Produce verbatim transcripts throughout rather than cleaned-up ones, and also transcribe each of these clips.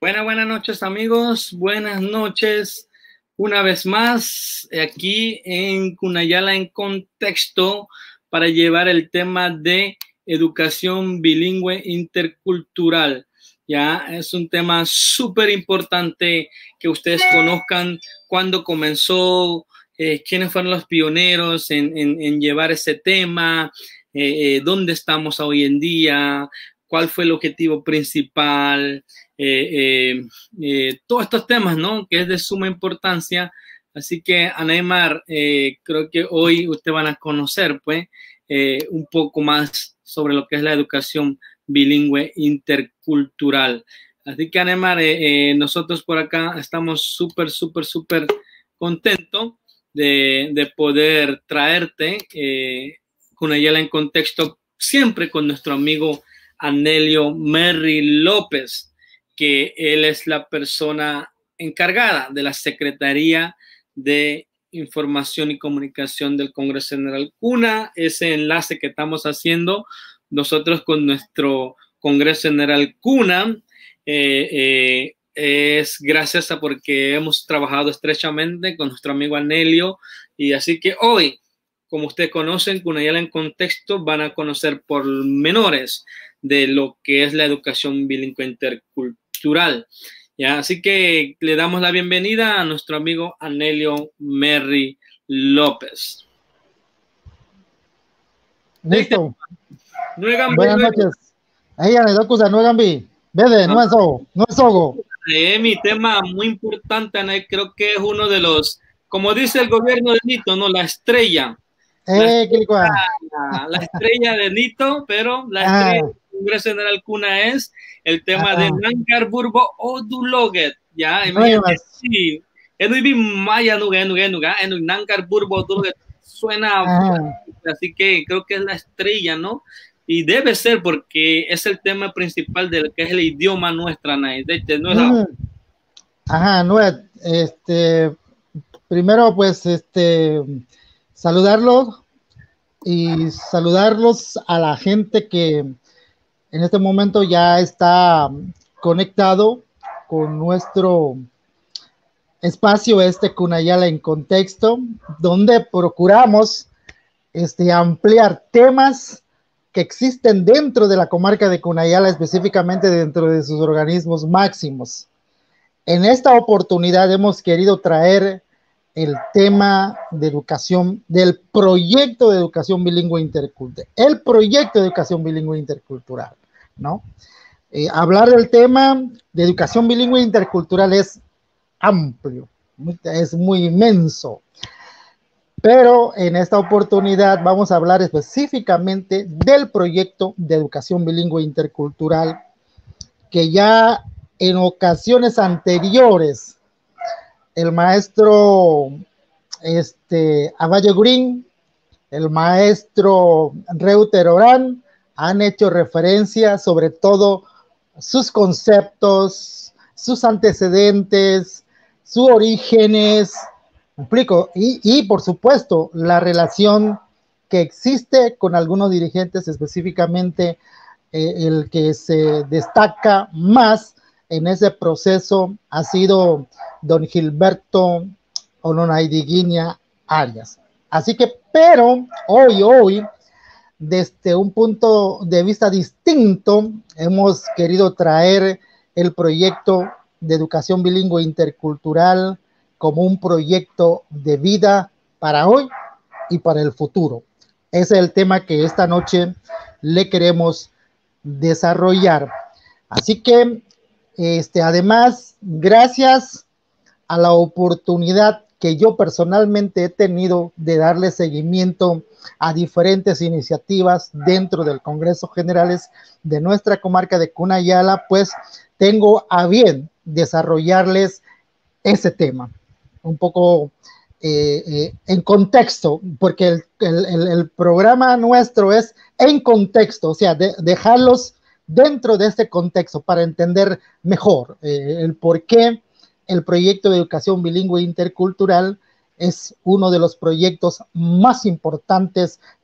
Buenas, buenas noches, amigos. Buenas noches una vez más aquí en Cunayala en Contexto para llevar el tema de educación bilingüe intercultural. Ya es un tema súper importante que ustedes conozcan cuándo comenzó, eh, quiénes fueron los pioneros en, en, en llevar ese tema, eh, eh, dónde estamos hoy en día, cuál fue el objetivo principal. Eh, eh, eh, todos estos temas, ¿no? Que es de suma importancia. Así que, Anaymar, eh, creo que hoy ustedes van a conocer, pues, eh, un poco más sobre lo que es la educación bilingüe intercultural. Así que, Anaymar, eh, eh, nosotros por acá estamos súper, súper, súper contentos de, de poder traerte eh, Cunayala en Contexto, siempre con nuestro amigo Anelio Merry López, que él es la persona encargada de la Secretaría de Información y Comunicación del Congreso General CUNA. Ese enlace que estamos haciendo nosotros con nuestro Congreso General CUNA eh, eh, es gracias a porque hemos trabajado estrechamente con nuestro amigo Anelio, y así que hoy, como ustedes conocen, Cunayala en Contexto, van a conocer pormenores de lo que es la educación bilingüe intercultural. ¿Ya? Así que le damos la bienvenida a nuestro amigo Anelio Merry López. Listo. Buenas noches. Ahí me da cosa, no gambi. Vede, no es ogo, no es ogo. Eh, mi tema muy importante, Anel, creo que es uno de los, como dice el gobierno de Nito, ¿no? La estrella. La Eh, estrella, la, la estrella de Nito, pero la estrella ah. del Congreso General CUNA es el tema ah. de Nankar Burbo Oduloget. Ya, sí. Maya nuga nuga nuga en Nankar Burbo Oduloget suena, ah. así que creo que es la estrella, ¿no? Y debe ser porque es el tema principal del que es el idioma nuestra, ¿no? De hecho, no es mm. Ajá, no es, este, primero pues, este, saludarlos y saludarlos a la gente que en este momento ya está conectado con nuestro espacio este Cunayala en Contexto, donde procuramos este, ampliar temas que existen dentro de la comarca de Cunayala, específicamente dentro de sus organismos máximos. En esta oportunidad hemos querido traer el tema de educación, del proyecto de educación bilingüe intercultural, el proyecto de educación bilingüe intercultural, ¿no? Eh, hablar del tema de educación bilingüe intercultural es amplio, es muy inmenso, pero en esta oportunidad vamos a hablar específicamente del proyecto de educación bilingüe intercultural que ya en ocasiones anteriores el maestro este, Abayo Green, el maestro Reuter Orán han hecho referencia sobre todo sus conceptos, sus antecedentes, sus orígenes, ¿me explico? Y, y por supuesto la relación que existe con algunos dirigentes, específicamente eh, el que se destaca más en ese proceso ha sido don Gilberto Ononaidiguiña Arias. Así que, pero hoy, hoy, desde un punto de vista distinto, hemos querido traer el proyecto de educación bilingüe intercultural como un proyecto de vida para hoy y para el futuro. Ese es el tema que esta noche le queremos desarrollar. Así que, este, además, gracias a la oportunidad que yo personalmente he tenido de darle seguimiento a diferentes iniciativas dentro del Congreso Generales de nuestra comarca de Cunayala, pues tengo a bien desarrollarles ese tema, un poco eh, eh, en contexto, porque el, el, el programa nuestro es en contexto, o sea, de, dejarlos dentro de este contexto para entender mejor eh, el por qué el proyecto de educación bilingüe intercultural es uno de los proyectos más importantes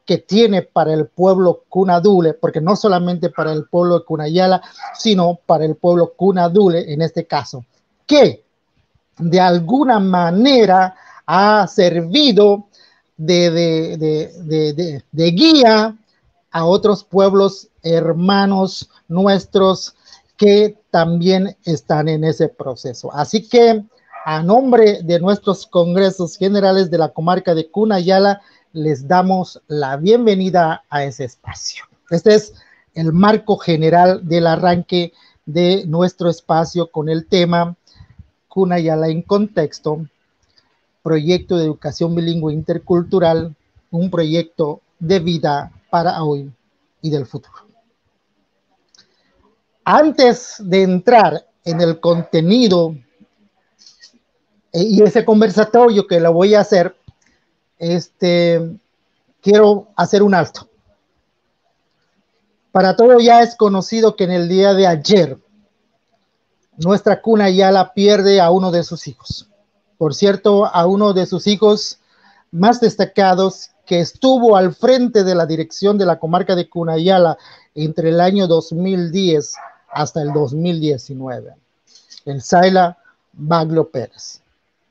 que tiene para el pueblo Cunadule, porque no solamente para el pueblo de Cunayala, sino para el pueblo Cunadule en este caso, que de alguna manera ha servido de, de, de, de, de, de guía a otros pueblos hermanos nuestros que también están en ese proceso. Así que a nombre de nuestros congresos generales de la comarca de Cunayala, les damos la bienvenida a ese espacio. Este es el marco general del arranque de nuestro espacio con el tema Cunayala en contexto, proyecto de educación bilingüe intercultural, un proyecto de vida para hoy y del futuro. Antes de entrar en el contenido y ese conversatorio que lo voy a hacer, este, quiero hacer un alto. Para todos ya es conocido que en el día de ayer nuestra Cunayala pierde a uno de sus hijos. Por cierto, a uno de sus hijos más destacados que estuvo al frente de la dirección de la comarca de Cunayala entre el año dos mil diez hasta el dos mil diecinueve, el Saila Baglio Pérez.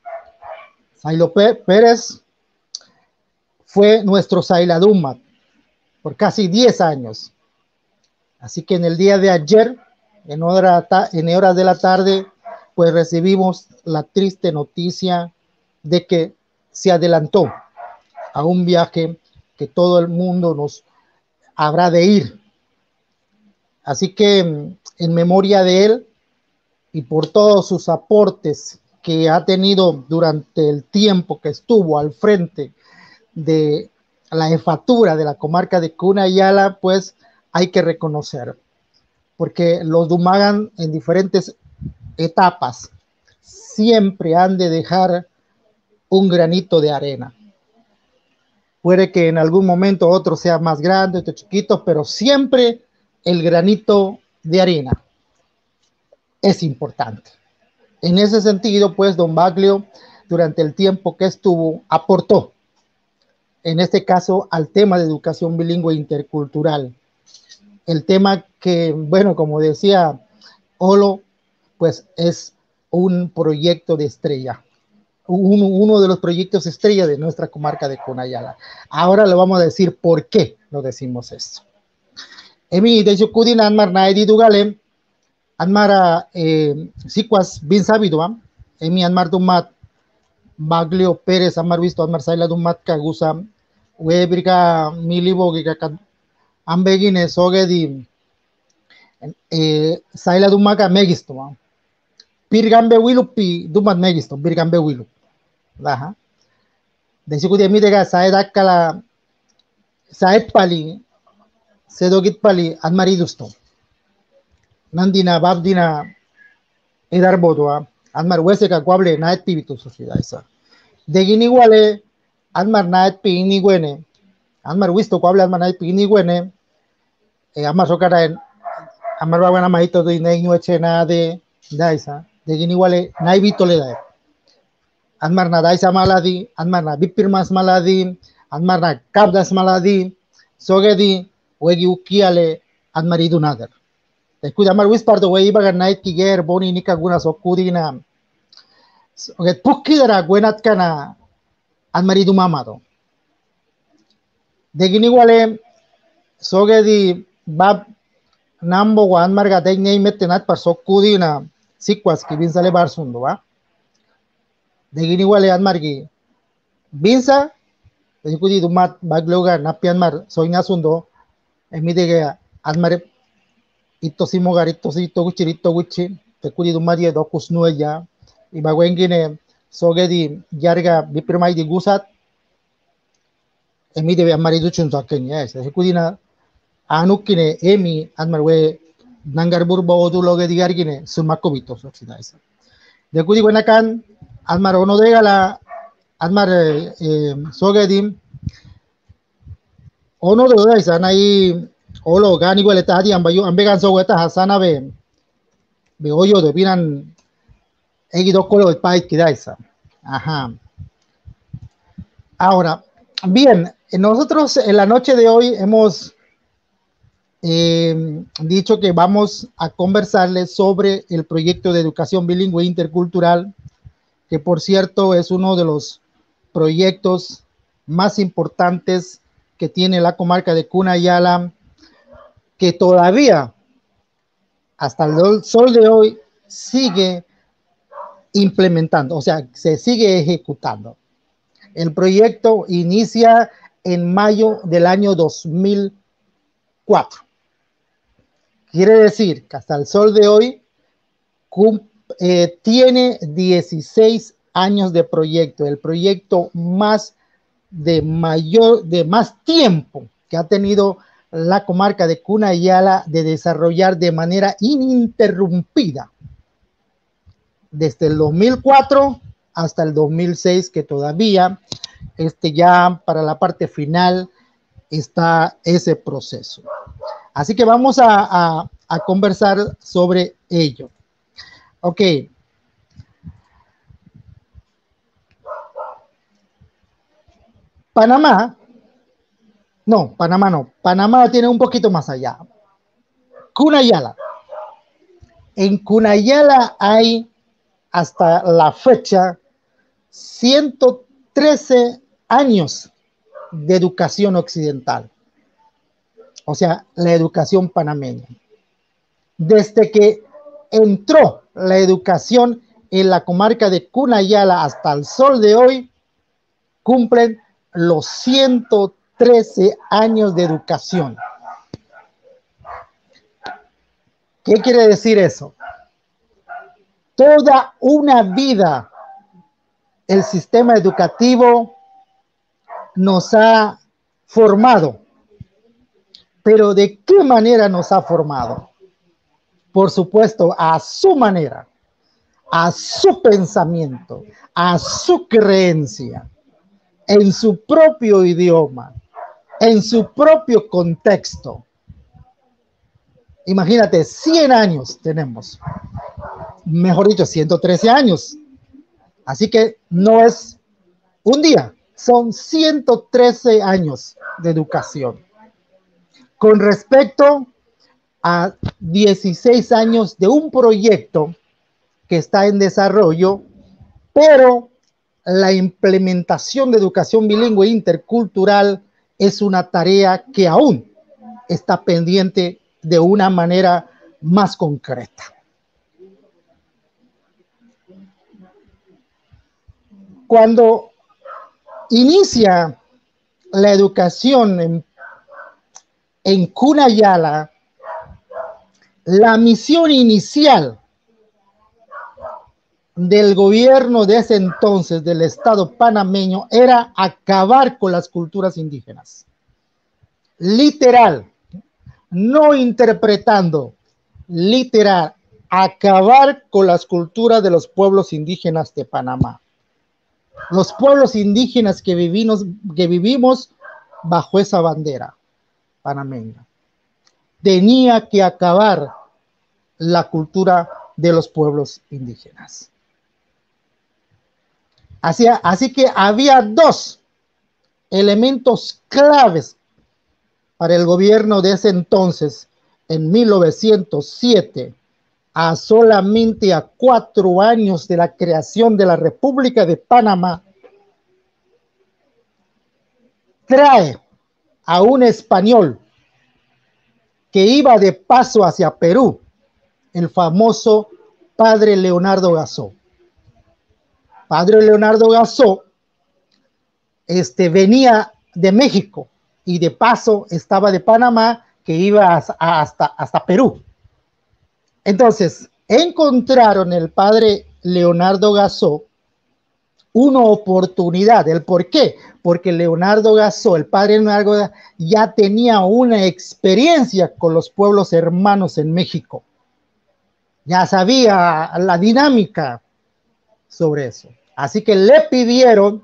Sailo Pérez fue nuestro Saila Dumat por casi diez años. Así que en el día de ayer, en, hora, en horas de la tarde, pues recibimos la triste noticia de que se adelantó a un viaje que todo el mundo nos habrá de ir. Así que en memoria de él y por todos sus aportes que ha tenido durante el tiempo que estuvo al frente de la jefatura de la comarca de Cunayala, pues hay que reconocer, porque los Dumagan en diferentes etapas siempre han de dejar un granito de arena. Puede que en algún momento otro sea más grande, otro chiquito, pero siempre el granito de arena es importante. En ese sentido, pues, don Baglio, durante el tiempo que estuvo, aportó, en este caso, al tema de educación bilingüe intercultural. El tema que, bueno, como decía Olo, pues es un proyecto de estrella, uno, uno de los proyectos estrella de nuestra comarca de Cunayala. Ahora le vamos a decir por qué lo decimos esto. Emi de Yukudin Anmar Naidi Dugale, Anmara Sikwas Bin Sabidua, Emi Anmar Dumat, Baglio Pérez, Anmar Visto, Anmar Saila Dumat Kagusa, Webriga Milibo Giga Ambegine Sogedi, Saila Dumaga Megisto, Pirgambe Wilupi Dumat Megisto, Pirgambe Wilu. Aha. De Yukudi Midega Saeda Kala Saed Pali, Sedogit Pali, Anmari Dusto. Nandina Babdina Edar Bodua, Anmar Weseka Quable, Night Pivito Sociedad. De Guiniguale, Anmar Night Piniguene, Anmar Wisto Quable, Anmar Night Piniguene, Amar Sokara, Amar Babana Maito de Neño Echena de Daisa, de Guiniguale, Naivito le da. Anmar na Daisa Maladi, Anmar na Bipirmas Maladi, Anmar na Kabdas Maladi, Sogedi, Wegi Ukiale, Anmaridu Nader. Escucha, Amar Wispardo, wey, iba a ganar Kiger, Boni, Nika, Gunas, Okudina. Okay, Pukidara, Gwenat Kana, Anmaridu Mamado. De Guiniguale, Sogedi, Bab, Nambo, Anmarga, de Neymetenat, Parsokudina, Sikwas, que bien sale Barsundo, ¿va? De Guiniguale, Anmargi, Binsa, de Yukudi Dumat, Bagloga, Napianmar, Soy Nasundo, en mi de Anmar. Ito simo garito sito guchi rito guchi te kudi dumadia dokus nueya iba wengine sogedi yarga bipirmai di gusat emi debe amari duchun sakenya ese kudina anukine emi anmarwe nangar burba odu loge di gargine sumako bito sochina esa de kudi buenakan anmar ono de gala anmar eh, sogedi ono de esa nai Olo gani igual está ahí ambayo ambegan so esta hasana be be hoyo de pinan egi do colo el país que da esa. Ajá. Ahora, Bien, nosotros en la noche de hoy hemos eh, dicho que vamos a conversarles sobre el proyecto de educación bilingüe intercultural, que por cierto es uno de los proyectos más importantes que tiene la comarca de Cunayala, que todavía hasta el sol de hoy sigue implementando, o sea, se sigue ejecutando. El proyecto inicia en mayo del año dos mil cuatro. Quiere decir que hasta el sol de hoy eh, tiene dieciséis años de proyecto, el proyecto más de mayor, de más tiempo que ha tenido la comarca de Cunayala de desarrollar de manera ininterrumpida desde el dos mil cuatro hasta el dos mil seis, que todavía este, ya para la parte final está ese proceso. Así que vamos a, a, a conversar sobre ello. Ok. Panamá, no, Panamá no, Panamá tiene un poquito más allá. Cunayala. En Cunayala hay hasta la fecha ciento trece años de educación occidental, o sea, la educación panameña. Desde que entró la educación en la comarca de Cunayala hasta el sol de hoy, cumplen los ciento trece años de educación. ¿Qué quiere decir eso? Toda una vida el sistema educativo nos ha formado. Pero ¿de qué manera nos ha formado? Por supuesto, a su manera, a su pensamiento, a su creencia, en su propio idioma, en su propio contexto. Imagínate, cien años tenemos, mejor dicho, ciento trece años. Así que no es un día, son ciento trece años de educación. Con respecto a dieciséis años de un proyecto que está en desarrollo, pero la implementación de educación bilingüe intercultural es una tarea que aún está pendiente de una manera más concreta. Cuando inicia la educación en, en Cunayala, la misión inicial del gobierno de ese entonces, del Estado panameño, era acabar con las culturas indígenas. Literal, no interpretando, literal, acabar con las culturas de los pueblos indígenas de Panamá. Los pueblos indígenas que vivimos, que vivimos bajo esa bandera panameña. Tenía que acabar la cultura de los pueblos indígenas. Así, así que había dos elementos claves para el gobierno de ese entonces, en mil novecientos siete, a solamente a cuatro años de la creación de la República de Panamá, trae a un español que iba de paso hacia Perú, el famoso padre Leonardo Gasó. Padre Leonardo Gasó este, venía de México y de paso estaba de Panamá, que iba hasta, hasta, hasta Perú. Entonces, encontraron el padre Leonardo Gasó una oportunidad. ¿El por qué? Porque Leonardo Gasó, el padre Leonardo Gasó, ya tenía una experiencia con los pueblos hermanos en México. Ya sabía la dinámica sobre eso. Así que le pidieron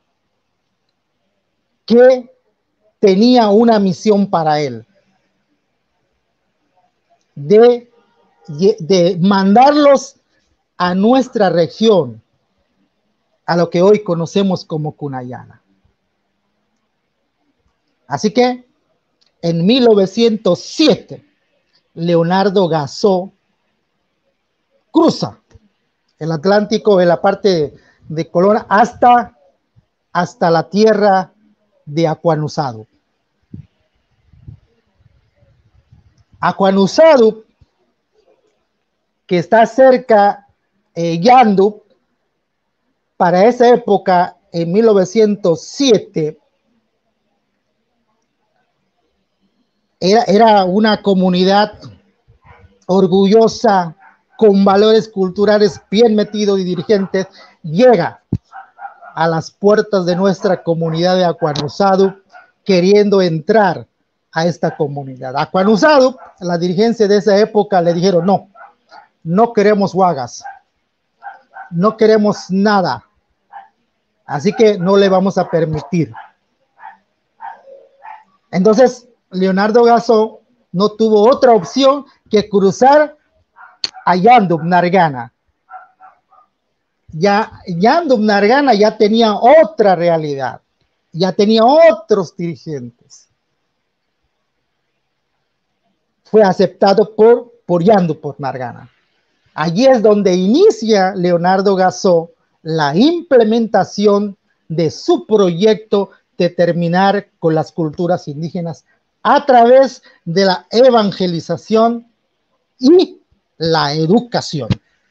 que tenía una misión para él. De, de mandarlos a nuestra región, a lo que hoy conocemos como Cunayala. Así que en mil novecientos siete, Leonardo Gasó cruza el Atlántico en la parte de Colón hasta, hasta la tierra de Aquanuzado. Aquanuzado, que está cerca de eh, Yandu, para esa época, en mil novecientos siete, era, era una comunidad orgullosa, con valores culturales bien metidos y dirigentes, llega a las puertas de nuestra comunidad de Aquanuzado, queriendo entrar a esta comunidad. Aquanuzado, la dirigencia de esa época le dijeron, no, no queremos huagas, no queremos nada, así que no le vamos a permitir. Entonces, Leonardo Gasó no tuvo otra opción que cruzar a Yandub Nargana. Ya Yandub Nargana ya tenía otra realidad, ya tenía otros dirigentes. Fue aceptado por, por Yandub por Nargana. Allí es donde inicia Leonardo Gasó la implementación de su proyecto de terminar con las culturas indígenas a través de la evangelización y la educación.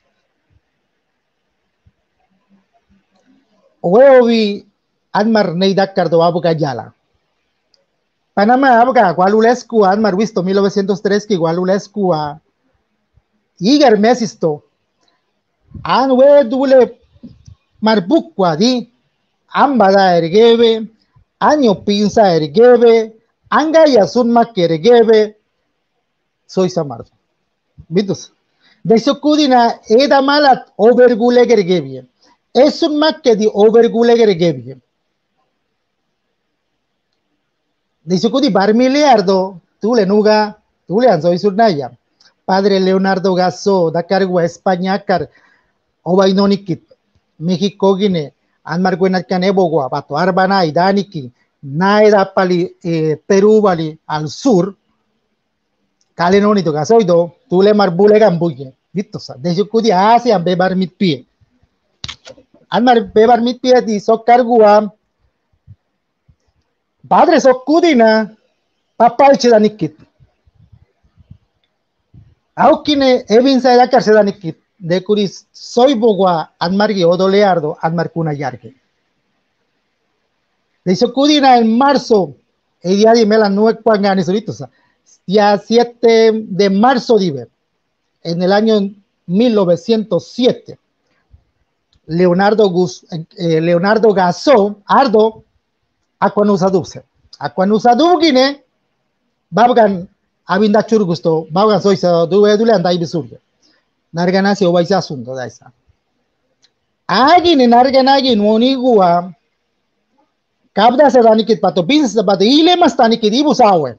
Oeovi Anmar Neida Cardoabo Gayala. Panamá Abga, Gualulescu, Anmar Visto, mil novecientos tres, que Gualulescu a Iger Mesisto. Anwe Dule Marbukwa di Ambada Ergebe, Año Pinza Ergebe, Anga Yasunma Kergebe, soy Samardo. Vitus. De Sokudina Eda Malat Overgule Gergebie. Es un maque de Overgule Gergebie. De Sokudi Barmiliardo, Tule Nuga, Tule Anzoy Surnaya. Padre Leonardo Gasó, Dakargua, España, Car, Obainonikit, México, Guinea, Anmar Guenalcanebogua, Bato Arbana, Idaniki, Naida Pali, eh, Perú, Bali, al sur. Kalenonito Gasoido, Tule Marbule Gambuye, Vitosa, de Yukudi Asia, Bebar mit pie. Anmar Bebar mit pie di Sokargua, Padre Sokudina, Papa Chidanikit. Aukine Evin Saida Carcedanikit, de Curis Soy Bogua, Anmargi Odoleardo, Anmarcuna Yarge. De Sokudina en marzo, el día de Mela Nue Cuanganis Ritosa. Día siete de marzo, dive, en el año mil novecientos siete, Leonardo, Gus, eh, Leonardo Gasó, Ardo, Aquanusadubse. Aquanusadubgine, Babgan, Abinda Churgusto, Babgan Soisa, Due Dule and Ibisurge. Narganasi Obaisa Sundo, Daisa. Agin en Arganagin, Monigua, Cabda Sedanikit Patopins, but the Ilemas Tanikidibus Awe.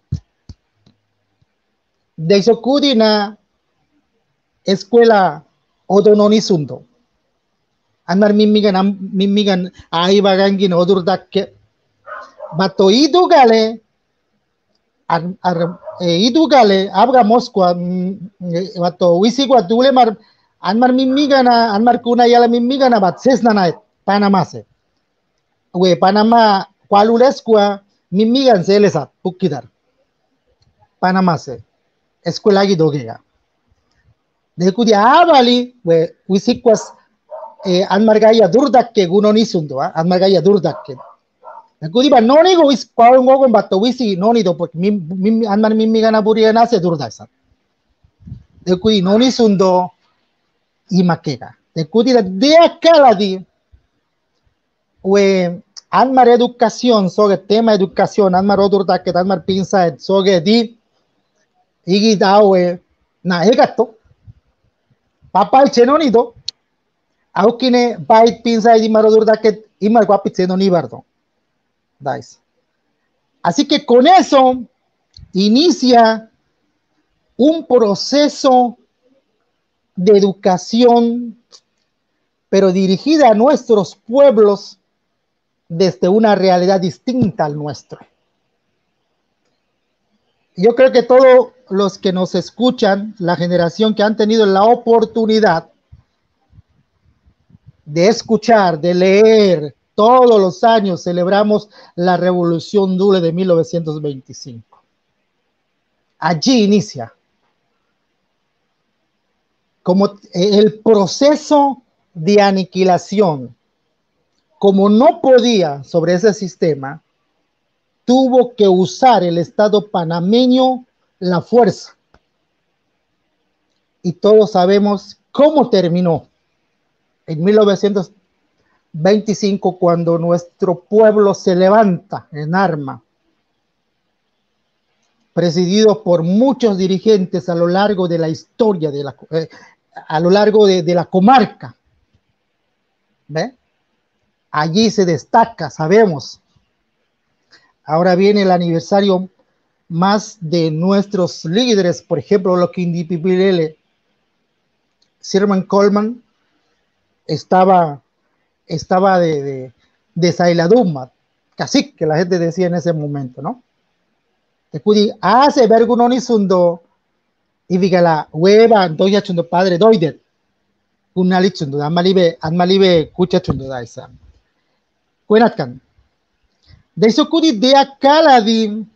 De Sokudina escuela Odononisundo. Anmar mimigan mimigan aibagangin odurdakke. Bato idugale ar, ar e idugale abga Moscua bato wisigua dule mar anmar mimigana anmar kuna yala mimigana bat sesnana Panamá se. We Panamá cualulescua mimigan selesa pukidar. Panamá se. Escuela Guidogea. De Cudia Abali, we Wisikwas Anmargaya Durdakke Gunonisundo, Anmargaya Durdakke. De Cudiba Nonigo is Paun Gogon Batowisi, Nonido, porque Anmar Mimigana Buriana se Durdasa. De Cudi Nonisundo y Maquega. De Cudida de Acaladi, we Anmar Educación, soge tema educación, Anmar Odurdakke, Anmar Pinza, soge di. Igi dawe na egato papa chenonido aukine bait pinza di marodur da que imar guapit senoni bardo dais. Así que con eso inicia un proceso de educación, pero dirigida a nuestros pueblos desde una realidad distinta al nuestro. yo creo que todos los que nos escuchan, la generación que han tenido la oportunidad de escuchar, de leer, todos los años celebramos la Revolución Dule de mil novecientos veinticinco. Allí inicia como el proceso de aniquilación. Como no podía sobre ese sistema, tuvo que usar el Estado panameño la fuerza. Y todos sabemos cómo terminó en mil novecientos veinticinco, cuando nuestro pueblo se levanta en arma, presidido por muchos dirigentes a lo largo de la historia, de la, eh, a lo largo de, de la comarca. ¿Ve? Allí se destaca, sabemos. Ahora viene el aniversario más de nuestros líderes, por ejemplo, los Quindipipilele. Sherman Coleman estaba, estaba de, de, de Sailaduma, casi que la gente decía en ese momento, ¿no? Te cudi hace vergunoni sundo y vigala hueva doya chundo padre doidet unali chundo amalibe amalibe kucha chundo daisa kuenatkan de eso cudi de akaladi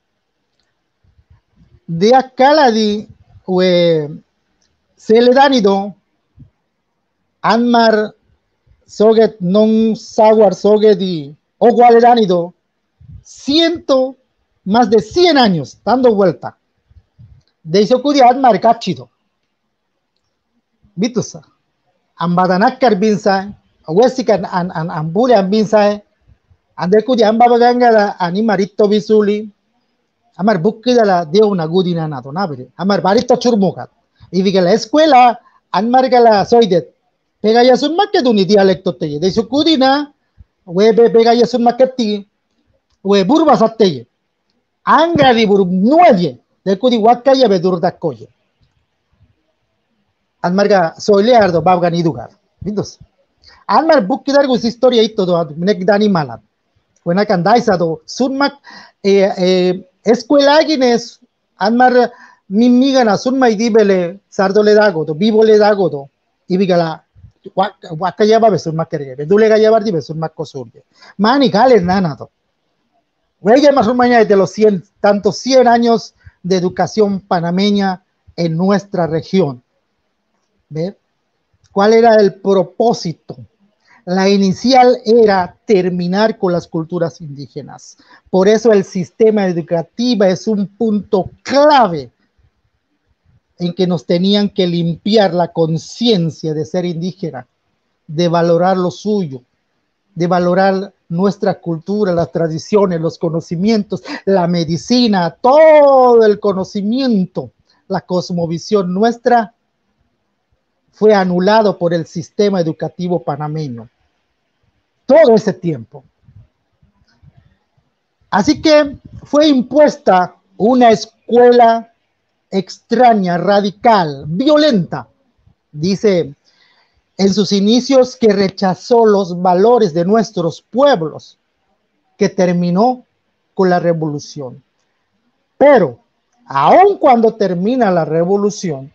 de akaladi we se le danido anmar soget non sawar sogedi o gualedanido ciento más de cien años dando vuelta. De eso cudia admar cachido. Bitusa. Ambadanakar binsa, Wesikan an an ambule ambinsa, ande cudia ambabaganga animarito visuli, amar bukkida la de una gudina nato nabere, amar barito churmugat. Y diga la escuela, anmargala soidet, pega ya sun makeduni dialecto teye, de eso cudina, webe pega ya sun maketi, we burba sateye. Anga di buru nueve de kudi wakaya bedur da koye. Anmarga soileardo babgan idugar. Vindos. Anmar bukkidar gus historia ito do nek dani malat. Buena kandaisa do sunmak eh, eh, escuela gines anmar mimiga na sunma idibele sardo le dago do vivo le dago do ibigala wakaya babe sunmak kerge. Bedule ga yabar di be sunmak kosurge. Mani gales nana do. Huella más o menos de los cien, tantos cien años de educación panameña en nuestra región. ¿Ve? ¿Cuál era el propósito? La inicial era terminar con las culturas indígenas. Por eso el sistema educativo es un punto clave en que nos tenían que limpiar la conciencia de ser indígena, de valorar lo suyo, de valorar nuestra cultura, las tradiciones, los conocimientos, la medicina, todo el conocimiento, la cosmovisión nuestra fue anulado por el sistema educativo panameño. Todo ese tiempo. Así que fue impuesta una escuela extraña, radical, violenta, dice en sus inicios, que rechazó los valores de nuestros pueblos, que terminó con la revolución. Pero, aun cuando termina la revolución,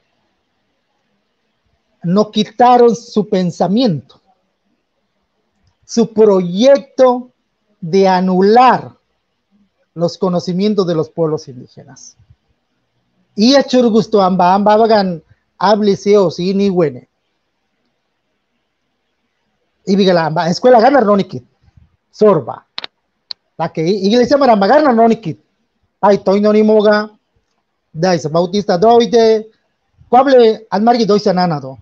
no quitaron su pensamiento, su proyecto de anular los conocimientos de los pueblos indígenas. Y a churgusto amba amba bagan habliseo si ni huene. Y diga la escuela ganar no nikit sorba la que iglesia maramba ganar no nikit ay toy no ni moga dais bautista doide cuable almargi doisa nanado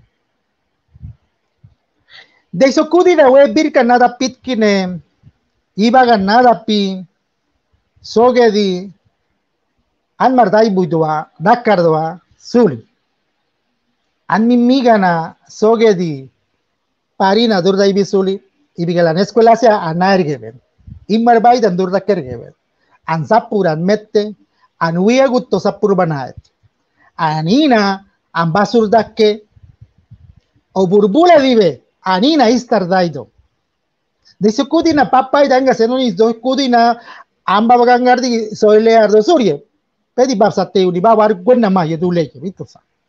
de eso cudida we birka nada pitkine iba ganada pi sogedi almar dai buidua dakardoa suli an mimigana sogedi parina durda ibisuli ibigalan escuela se anargeben imar baidan durda kergeben an sapuran mette an wiya gutto sapur banaet anina an basurda ke o burbula dibe anina istar daido de su kudina papa y danga senonis do kudina amba bagangardi soy leardo surye pedi babsate uni babar gwenna ma yedu leye, ¿viste?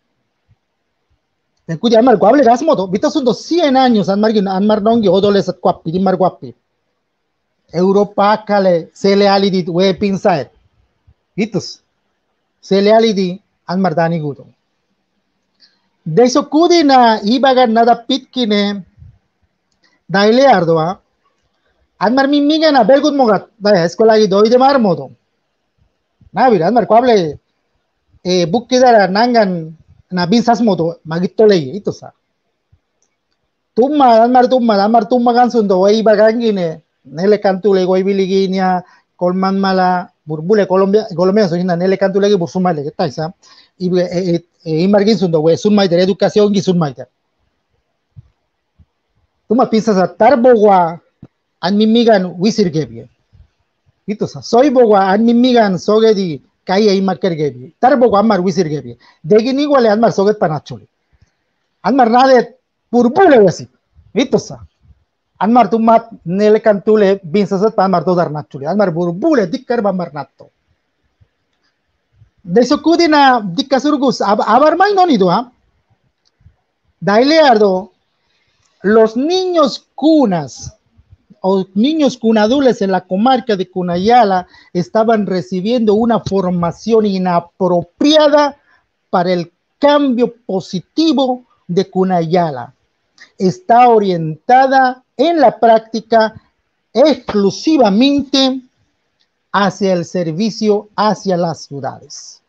Te cuida Anmar guable gas modo, ¿viste? Son dos cien años Anmar Anmar nongi odoles guapi di mar guapi. Europa kale sele alidi we pinsaet. ¿Viste? Sele alidi Anmar dani gudo. De eso kudina ibagan nada pitkine daile ardoa. Anmar mimiga na belgut mogat da escola gi doi de mar modo. Na bir Anmar guable eh bukkidara nangan na binsas modo magito ley itu sa. Tumma Anmar tumma Anmar tumma kan sundo wai bagangine nele kantule goi biliginia kolman mala burbule Colombia Colombia soina nele kantule gi bursumale que taisa y e e margin sundo we sunmai de educación gi sunmai de. Tumma piensas a tarbowa an mimigan wisir gebie. Itu sa soy bowa an mimigan sogedi kai ai marker gebi tarbo Anmar wisir gebi degini wale Anmar soget panachuli Anmar nade burbule wesi itu sa Anmar tumat nele kantule binsasat Anmar todar nachuli Anmar burbule dikkar Anmar natto de sokudina dikkasurgus abar mai nonido ha daileardo los niños cunas o niños cunadules en la comarca de Cunayala estaban recibiendo una formación inapropiada para el cambio positivo de Cunayala. Está orientada en la práctica exclusivamente hacia el servicio hacia las ciudades.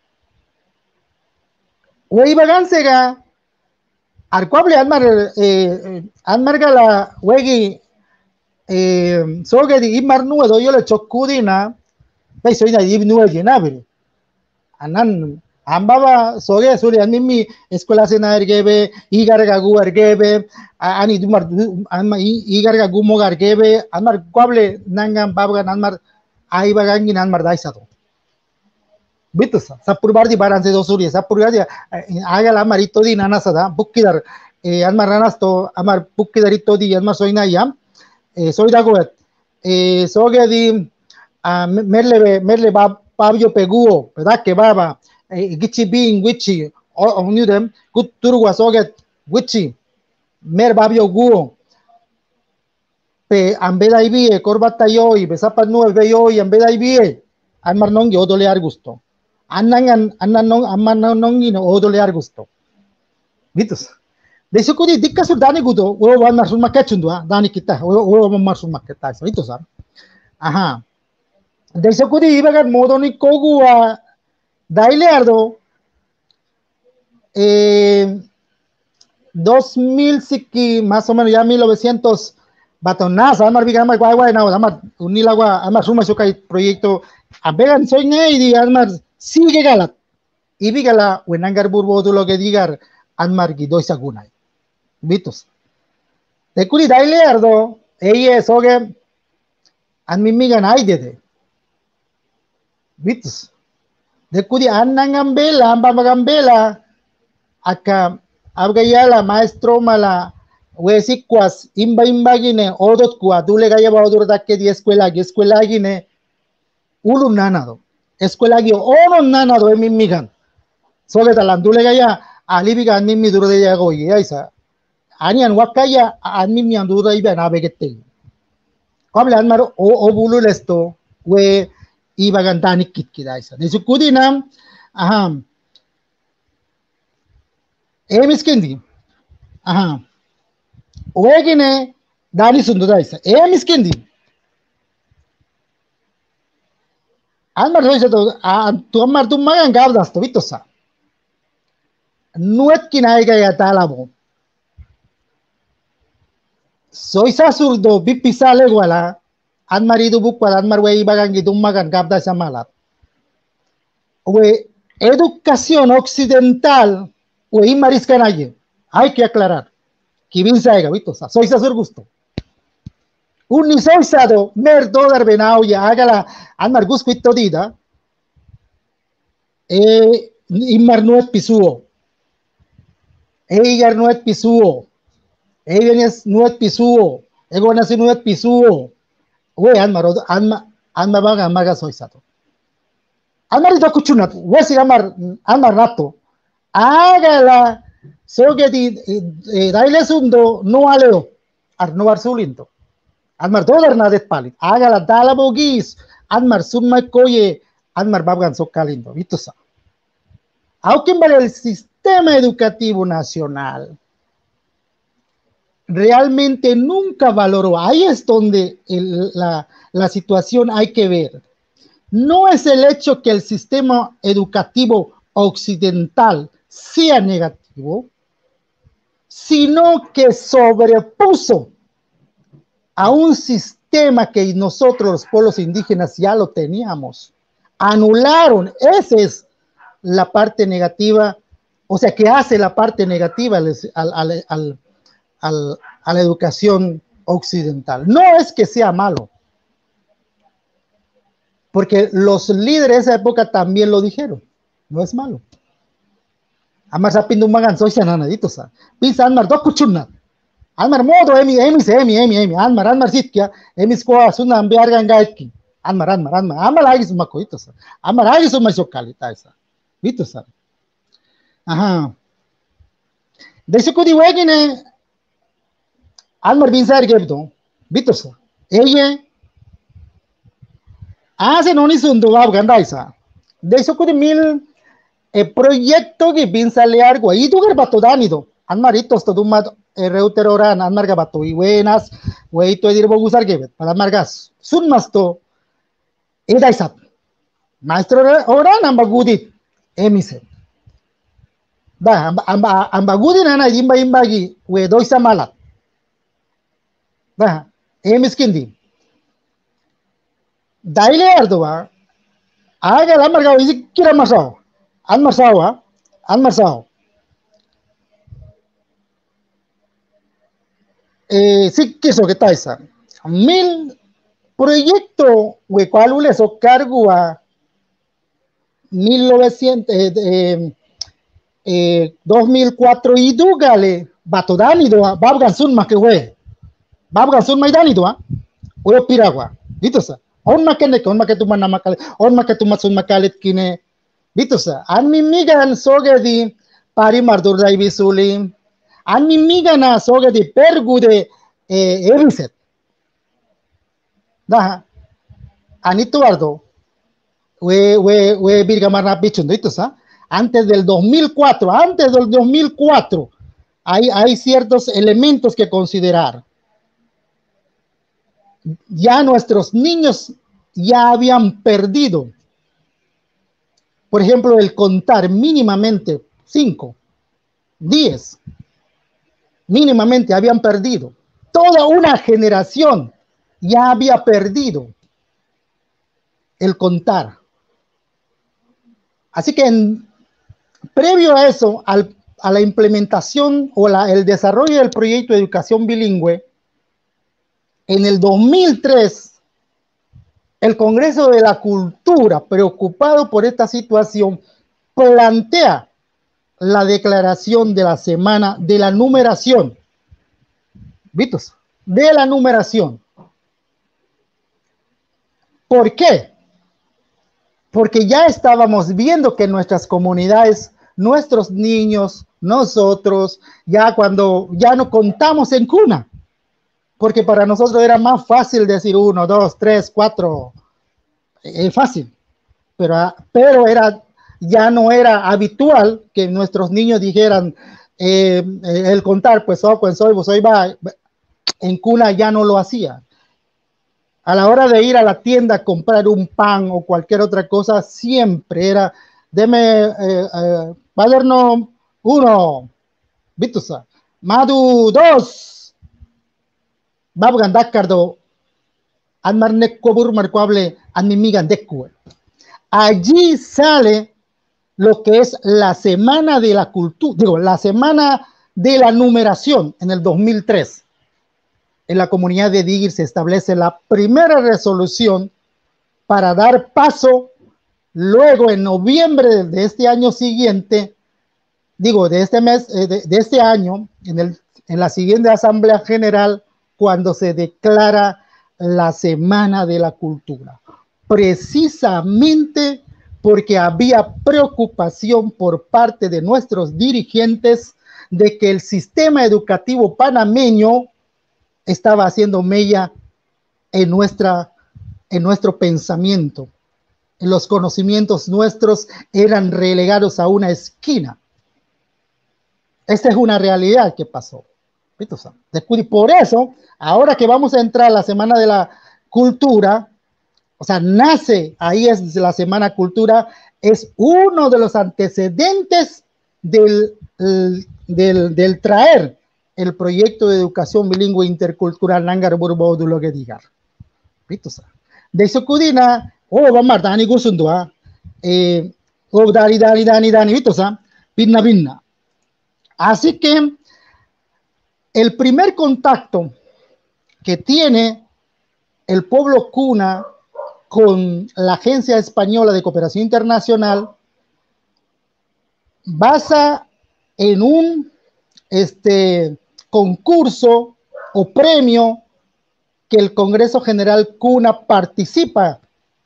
Weibagánsega, Arcuable Anmar, eh, Anmargala, Wegi, Eh, soge di imar nuedo yo le chokudina bai soy na dib nuedo nabri anan ambaba soge suri animi escuela sena ergebe igarga gu ergebe ani dumar anma igarga gu mogar gebe anmar kwable nangam babga anmar ai bagangin anmar daisado bitus sapur bardi baranse do suri sapur bardi aga la marito di nanasada bukkidar eh, anmar nanasto amar bukkidarito di anmar soy na yam Eh, soy dagoet eh, soge di uh, merle merle bab pabio peguo verdad que baba eh, gichi bin wichi o knew them good turwa soge wichi mer babio guo pe ambeda ibi e corbata yo y besapa nueve yo y ambeda ibi Anmar nongi odole ar gusto annan annan non amman nongi no odole ar gusto bitus de eso kudi dikka sur dani gudo wo wan mar sun makachundu dani kita wo wo mar sun maketa itu sar aha de eso kudi ibagan modoni kogu a daileardo eh dos mil siki más o menos ya mil novecientos batonaza amar biga amar guay guay na amar unilagua amar suma sukai proyecto abegan soy nei di amar sigue galat ibigala wenangar burbo lo que digar Anmar gidoy sagunay bitus te kuri daileardo eye soge an mimigan aidede bitus de kuri annangambela ambamagambela aka abgayala maestro mala wesikwas imba imbagine odot kwa dule gaya badur dakke di escuela gi escuela gine ulum nanado escuela gi ono nanado e mimigan soge talandule gaya alibiga an mimi durde ya goyi aisa Anian wakaya anmimi andura iba na begete. Kable Anmar o o bulu lesto we iba gantani kit kidaisa. De su kudina aha. E miskindi. Aha. Wegine dani sundudaisa. E miskindi. Anmar hoy se to tu Anmar tu magan gabdas to vitosa. Nuet kinaiga ya talabo. Soy sasurdo bipisale wala Anmar idu bukwa Anmar we ibagan gidummagan gabda samalat we educación occidental we imaris canaye hay que aclarar que bien saiga vito soy sasur gusto un ni soy sado mer dodar benao ya hágala Anmar gusquito dida e imar nuet pisuo e igar nuet pisuo Evenes nuet pisuo, ego nasi nuet pisuo. We Anmar, Anma, Anma baga maga soy sato. Almar do kuchunat, wesi amar almar nato. Hágala, so que di daile sundo no aleo, ar no barsulinto. Almar do dernadet palit. Hágala dala bogis, almar summa koye, almar babgan so calindo, ¿viste? Aunque vale el sistema educativo nacional realmente nunca valoró. Ahí es donde el, la, la situación hay que ver. No es el hecho que el sistema educativo occidental sea negativo, sino que sobrepuso a un sistema que nosotros los pueblos indígenas ya lo teníamos. Anularon, esa es la parte negativa, o sea, que hace la parte negativa al, al, al, al, a la educación occidental. No es que sea malo, porque los líderes de esa época también lo dijeron, no es malo. Amar sapindu magan soy sananadito sa. Pisa almar do kuchunna. Almar modo emi emi se emi emi emi almar almar sitkia emi skoa suna ambiar gangaitki. Almar almar almar almar agi suma koito sa. Almar agi suma sokalita esa. Vito sa. Ajá. Desse kudi wegine almar binsar gebdo. Vito sa. Ella hace no ni sundo bab gandaisa. Desse kudi mil el proyecto que piensa leer guay tu garbato dánido almaritos todo un reuteroran almar gabato y buenas güey tu edir bogusar que para margas sun masto eda isap maestro oran ambagudit emise da amba ambagudit nana imba imbagi we doisa malat da emis kindi daile ardoa haga la marga isi kira masao Almar Sawa, Almar Sawa. Eh, sí que eso que está esa. Mil proyectos, we cual les o cargo a mil novecientos, eh, eh, eh, dos mil cuatro y dugale, batodani doa, babgan sun ma que we, babgan sun maidani doa, we piragua, ¿viste? On ma que ne, on ma que tu manamacale, on ma que tu masun macalet kine. Vito sa, an mimigan soge di pari mardurda ibisuli, an mimigana soge di pergude eh, eriset. Dah, anito ardo, we we we birgamarna pichundo, vito sa, antes del dos mil cuatro, antes del dos mil cuatro, hay, hay ciertos elementos que considerar. Ya nuestros niños ya habían perdido. Por ejemplo, el contar mínimamente cinco, diez, mínimamente habían perdido. Toda una generación ya había perdido el contar. Así que en, previo a eso, al, a la implementación o la, el desarrollo del proyecto de educación bilingüe, en el dos mil tres, el Congreso de la Cultura, preocupado por esta situación, plantea la declaración de la semana de la numeración. ¿Vistos? De la numeración. ¿Por qué? Porque ya estábamos viendo que nuestras comunidades, nuestros niños, nosotros, ya cuando ya no contamos en cuna, porque para nosotros era más fácil decir uno, dos, tres, cuatro, es eh, fácil, pero, pero era, ya no era habitual que nuestros niños dijeran eh, eh, el contar, pues oh, pues soy, pues soy va, en cuna ya no lo hacía. A la hora de ir a la tienda a comprar un pan o cualquier otra cosa, siempre era, deme, eh, eh, paderno uno, Vitusa, Madu dos, Babgan Dakardo, Anmarnek Kobur Marcuable, Anmimigan Dekue. Allí sale lo que es la Semana de la Cultura, digo, la Semana de la Numeración en el dos mil tres. En la comunidad de Digir se establece la primera resolución para dar paso, luego en noviembre de este año siguiente, digo, de este mes, de, de este año, en, el, en la siguiente Asamblea General, cuando se declara la Semana de la Cultura, precisamente porque había preocupación por parte de nuestros dirigentes de que el sistema educativo panameño estaba haciendo mella en, nuestra, en nuestro pensamiento. Los conocimientos nuestros eran relegados a una esquina. Esta es una realidad que pasó. Por eso, ahora que vamos a entrar a la Semana de la Cultura, o sea, nace ahí es la Semana Cultura, es uno de los antecedentes del, del, del traer el proyecto de educación bilingüe intercultural Nangar Burbo Duloge Digar. De eso Kudina, oh, vamos a Gusundua, eh, oh, Dani, Dani, Dani, Dani, Vitosa, Pinna, Pinna. Así que el primer contacto que tiene el pueblo Kuna con la Agencia Española de Cooperación Internacional basa en un este, concurso o premio que el Congreso General Kuna participa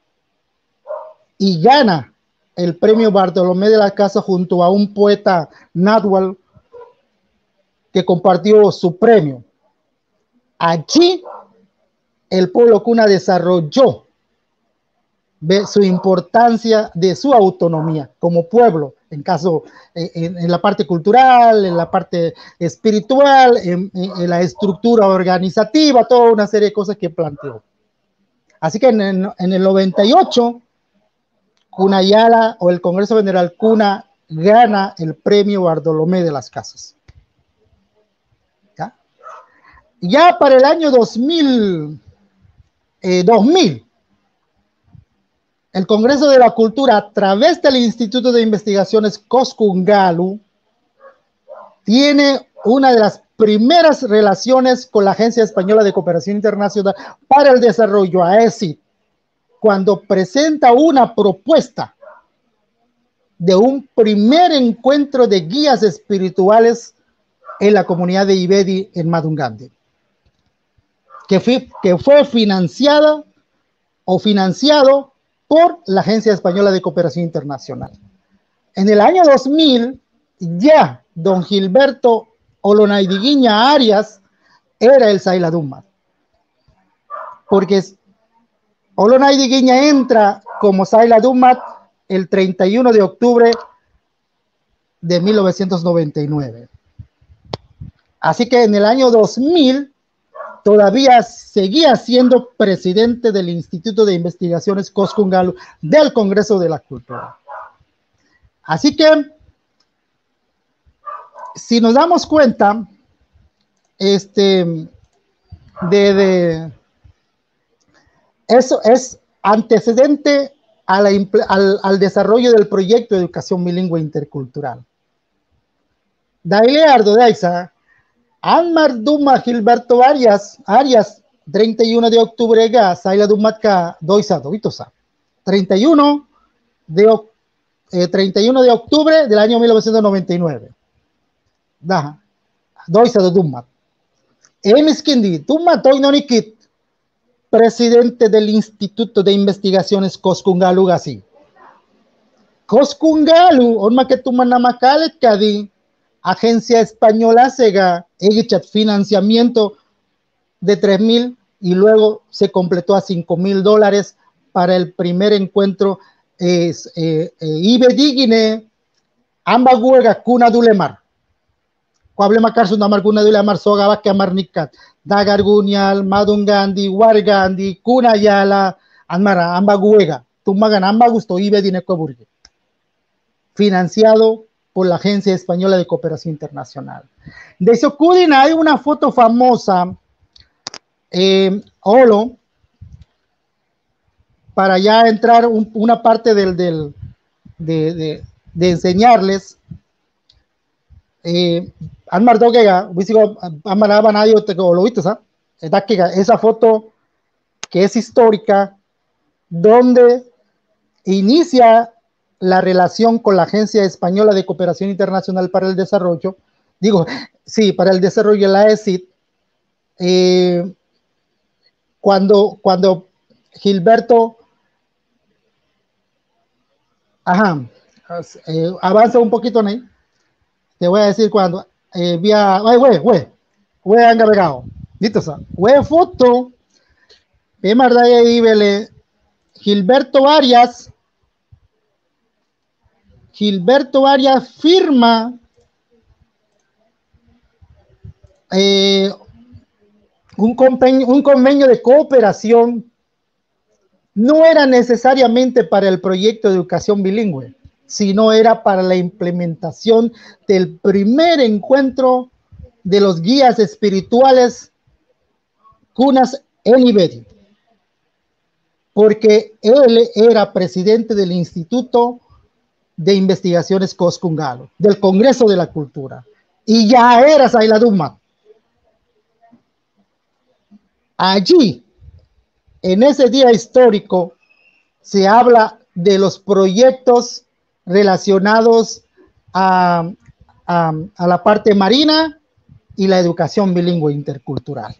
y gana el premio Bartolomé de la Casa junto a un poeta náhuatl que compartió su premio. Allí el pueblo Kuna desarrolló ve su importancia de su autonomía como pueblo, en caso, en, en la parte cultural, en la parte espiritual, en, en la estructura organizativa, toda una serie de cosas que planteó. Así que en, en, en el noventa y ocho, Kunayala o el Congreso General Kuna gana el premio Bartolomé de las Casas. ¿Ya? Ya para el año dos mil, eh, dos mil, el Congreso de la Cultura, a través del Instituto de Investigaciones Coscungalu, tiene una de las primeras relaciones con la Agencia Española de Cooperación Internacional para el Desarrollo, A E S I, cuando presenta una propuesta de un primer encuentro de guías espirituales en la comunidad de Ibedi en Madungande, que fue, que fue financiada o financiado por la Agencia Española de Cooperación Internacional. En el año dos mil, ya don Gilberto Olonaidiguiña Arias era el Sailadumat, porque Olonaidiguiña entra como Sailadumat el treinta y uno de octubre de mil novecientos noventa y nueve. Así que en el año dos mil todavía seguía siendo presidente del Instituto de Investigaciones Coscungalu del Congreso de la Cultura. Así que, si nos damos cuenta, este, de, de eso es antecedente a la, al, al desarrollo del proyecto de educación bilingüe intercultural. Daile Ardo Daisa, Anmar Duma Gilberto Arias, Arias, treinta y uno de octubre, ga, Saila Dumatka, Doisa, Dovitosa, treinta y uno de, eh, treinta y uno de octubre del año mil novecientos noventa y nueve. Da, Doisa de Dumat. Emiskindi, Dumat, Toinonikit, presidente del Instituto de Investigaciones Coscungalu, Gasi. Coscungalu, Onma que tu manamakalet kadi, Agencia Española Sega, Egichat financiamiento de tres mil y luego se completó a cinco mil dólares para el primer encuentro es eh, eh, Ibedigine Ambaguega Kuna Dulemar. Cuablema Carson Amar Kuna Dulemar Soga Vaque Amarnicat, Dagargunial, Madungandi, Wargandi, Kunayala, Amara, Ambaguega, Tumagan Ambagusto, Ibedine Coburgue. Financiado por la Agencia Española de Cooperación Internacional. De Socudina hay una foto famosa, eh, Olo, para ya entrar un, una parte del, del, de, de, de enseñarles. Eh, Anmar Dogega, esa foto que es histórica, donde inicia la relación con la Agencia Española de Cooperación Internacional para el Desarrollo, digo, sí, para el desarrollo de la A E S I, eh, cuando, cuando Gilberto Ajá, eh, avanza un poquito, ¿no? Te voy a decir cuando, eh, vía, ay, güey, güey, güey, anga pegado, listo, sa, güey, foto, ve marda ahí, vele, Gilberto Arias, Gilberto Arias firma eh, un, convenio, un convenio de cooperación. No era necesariamente para el proyecto de educación bilingüe, sino era para la implementación del primer encuentro de los guías espirituales cunas en Iberia, porque él era presidente del Instituto de Investigaciones Coscungalo, del Congreso de la Cultura, y ya era Sailaduma. Allí, en ese día histórico, se habla de los proyectos relacionados a, a, a la parte marina y la educación bilingüe intercultural.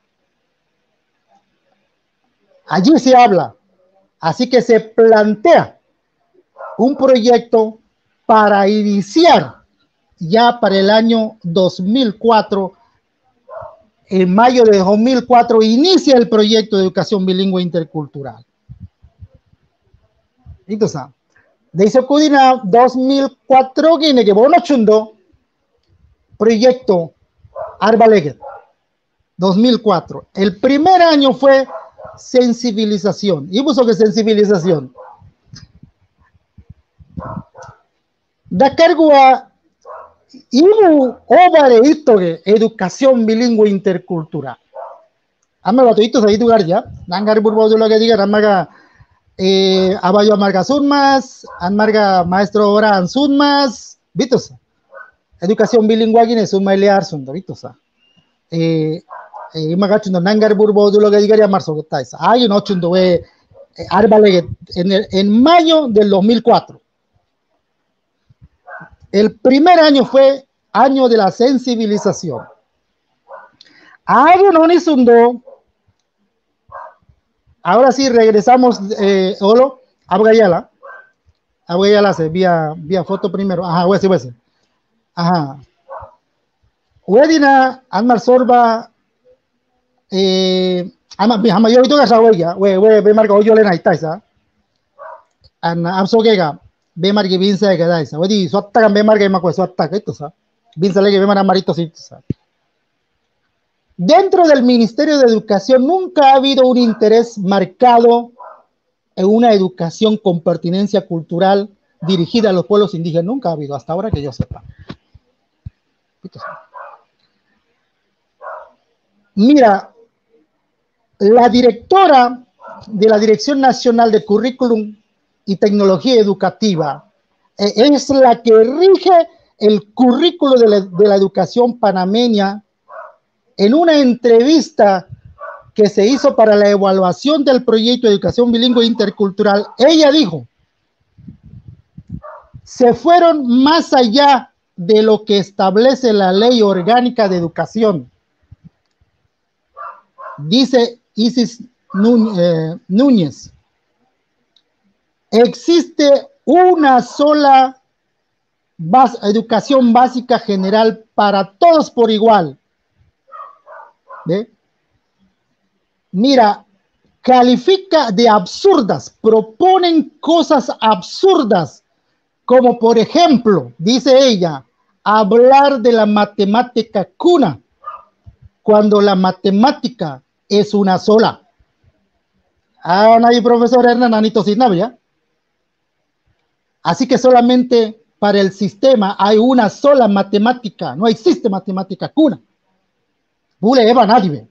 Allí se habla, así que se plantea un proyecto para iniciar ya para el año dos mil cuatro. En mayo de dos mil cuatro inicia el proyecto de educación bilingüe intercultural. Entonces, dice Cudina dos mil cuatro gine que bono chundo proyecto Arbaleget dos mil cuatro. El primer año fue sensibilización. ¿Y puso que sensibilización? Da cargo a Ibu obare ito que educación bilingüe intercultural. Ama lo tuito sa itu garja, nangar burbo lo que diga ramaga eh abayo amarga sunmas, amarga maestro ora sunmas, bitos. Educación bilingüe gine sunma lear sundo bitos. Eh eh magachundo nangar burbo lo que diga ya marzo que tais. Hay un ocho we Arbaleget en el, en mayo del dos mil cuatro. El primer año fue año de la sensibilización. Ahora sí regresamos, eh, Olo, Abgayala. Abgayala se vía, vía foto primero. Ajá, huese, huese. Ajá. Wedina, Anmar Sorba, eh, ama, ama yo ito kasa huella, we, we, ve marca hoyo le naitaisa. An, absogega. Be marque binsa de cada esa. Oye, su ataca be marque más pues su ataca esto, ¿sabes? Binsa le que be marca marito sí, ¿sabes? Dentro del Ministerio de Educación nunca ha habido un interés marcado en una educación con pertinencia cultural dirigida a los pueblos indígenas. Nunca ha habido, hasta ahora que yo sepa. Mira, la directora de la Dirección Nacional de Currículum y Tecnología Educativa eh, es la que rige el currículo de la, de la educación panameña. En una entrevista que se hizo para la evaluación del proyecto de educación bilingüe intercultural, ella dijo, se fueron más allá de lo que establece la Ley Orgánica de Educación. Dice Isis Núñez, existe una sola base, educación básica general para todos por igual. ¿Ve? Mira, califica de absurdas, proponen cosas absurdas, como por ejemplo, dice ella, hablar de la matemática cuna, cuando la matemática es una sola. Ah, nadie profesor Hernán Anito Sinabia. Así que solamente para el sistema hay una sola matemática, no existe matemática cuna. Bule eva nadie.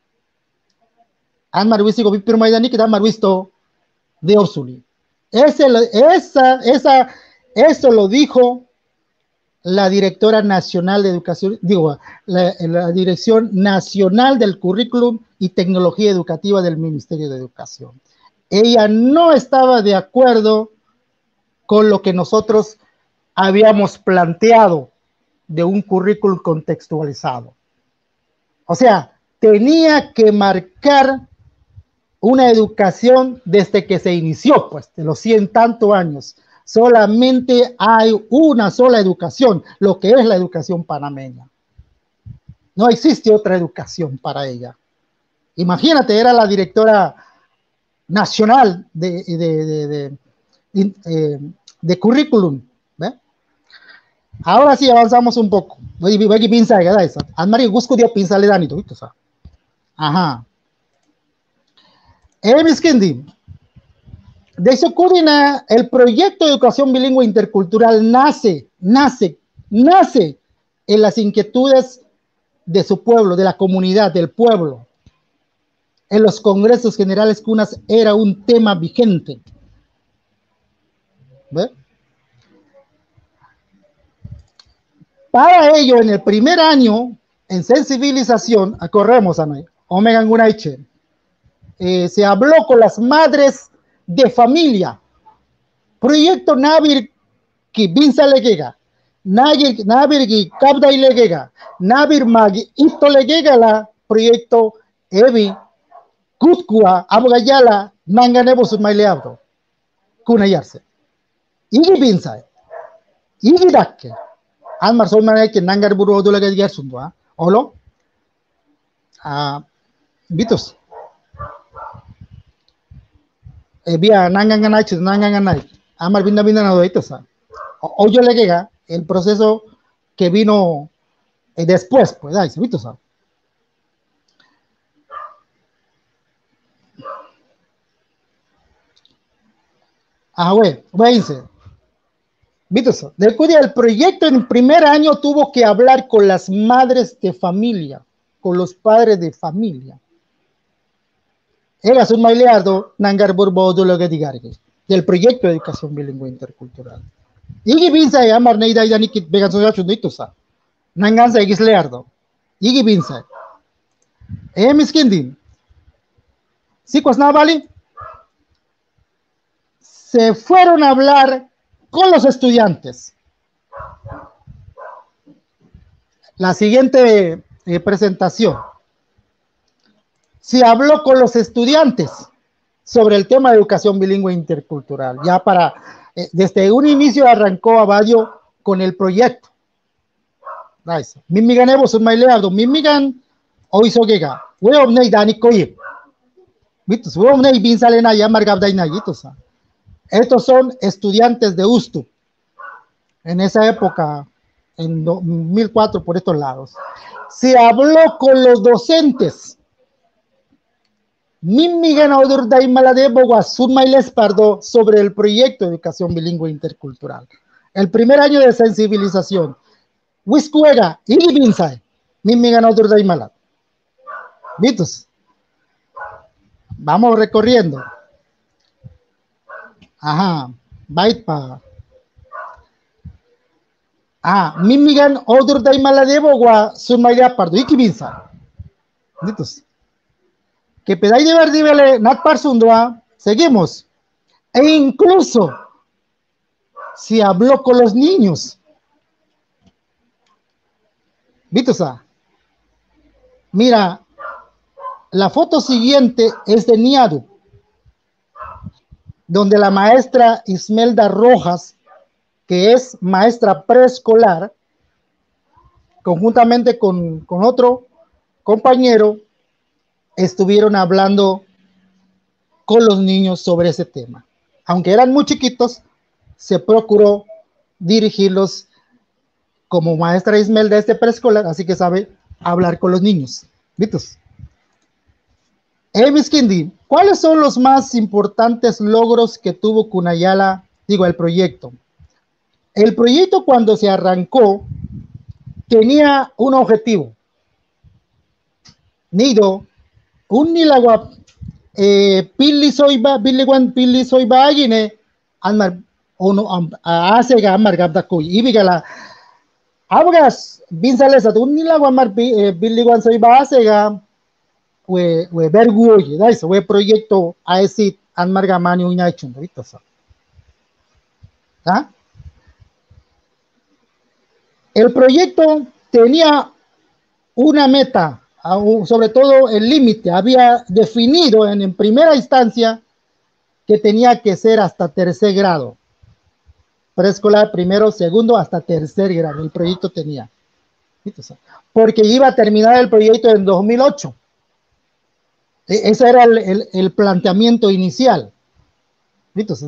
Han marvisto Víctor Maidani que han marvisto de Osuli. Ese, esa, esa, eso lo dijo la directora nacional de educación, digo, la, la Dirección Nacional del Currículum y Tecnología Educativa del Ministerio de Educación. Ella no estaba de acuerdo con lo que nosotros habíamos planteado de un currículum contextualizado. O sea, tenía que marcar una educación desde que se inició, pues, de los cien tantos años, Solamente hay una sola educación, lo que es la educación panameña. No existe otra educación para ella. Imagínate, era la directora nacional de, de, de, de, de, eh, de currículum. ¿Ve? Ahora sí avanzamos un poco. Voy a pensar, ¿verdad? Anmari Gusco dio pinzale danito, ¿viste? Ajá. Eh, mis Kendi, de Socurina, el proyecto de educación bilingüe intercultural nace, nace, nace en las inquietudes de su pueblo, de la comunidad, del pueblo. En los congresos generales cunas era un tema vigente. ¿Ve? Para ello, en el primer año, en sensibilización, corremos a mí, Omega Ngunaiche, eh, se habló con las madres de familia. Proyecto Navir que Binsa Legega, Navir que Kabda y Legega, Navir Magi, Ito Legega, la proyecto Evi, Kutkua, Abogayala, Nanganebo Submaileabdo, Kunayarse. Igi Binsa, Igi Dakke. Almar soy mana que nangar buru odo lagi diar sundwa olo ah bitos e bia nangan ganai chis nangan ganai amar binda binda nado esto sa o yo le llega el proceso que vino eh, después pues ahí bitos sa ah güey váyanse. El proyecto en primer año tuvo que hablar con las madres de familia, con los padres de familia. Era un maileado nangar burbodo lo que diga del proyecto de educación bilingüe intercultural. Igi binsa amar neida idani kit began so yachu dito sa. Nanganza igisleardo. Igi binsa. Eh miskindin. ¿Sí pues nada vale? Se fueron a hablar con los estudiantes. La siguiente eh, presentación. Se habló con los estudiantes sobre el tema de educación bilingüe intercultural. Ya para, eh, desde un inicio arrancó Abadio con el proyecto. Nice. Mimigan evo sun maileado, mimigan hoy sogega. Weom nei dani koyip. Vitus, weom nei bin salena ya margabdai nagitosa. Estos son estudiantes de U S T U. En esa época, en dos mil cuatro, por estos lados. Se habló con los docentes. Sobre el proyecto de educación bilingüe intercultural. El primer año de sensibilización. Wiskuega, Ilibinsai, Vitus. Vamos recorriendo. Ajá, Baitpa. Ah, Mimigan Odur Daimaladebo Gua Sunmaya Pardo, Ikibinsa. Vitus. Que peday de verdivele Nat Parsundua, seguimos. E incluso se habló con los niños. Vitusa. Mira, la foto siguiente es de Niadu, donde la maestra Ismelda Rojas, que es maestra preescolar, conjuntamente con, con otro compañero, estuvieron hablando con los niños sobre ese tema. Aunque eran muy chiquitos, se procuró dirigirlos como maestra Ismelda de este preescolar, así que sabe hablar con los niños. ¿Vitos? Eh, Miskindi, ¿cuáles son los más importantes logros que tuvo Kunayala, digo, el proyecto? El proyecto cuando se arrancó tenía un objetivo. Nido, un nilagua eh, pili soiba, biliguan pili soiba agine, anmar, uno hace gamar gabdakuy, ibigala, abgas, binsales at un nilagua mar biliguan soiba hace gam, we we berguoy, dais, we proyecto a ese anmar gamani uña hecho, ¿ah? El proyecto tenía una meta, sobre todo el límite, había definido en, en primera instancia que tenía que ser hasta tercer grado. preescolar, primero, segundo, hasta tercer grado. El proyecto tenía. Porque iba a terminar el proyecto en dos mil ocho. Ese era el, el, el planteamiento inicial. Entonces,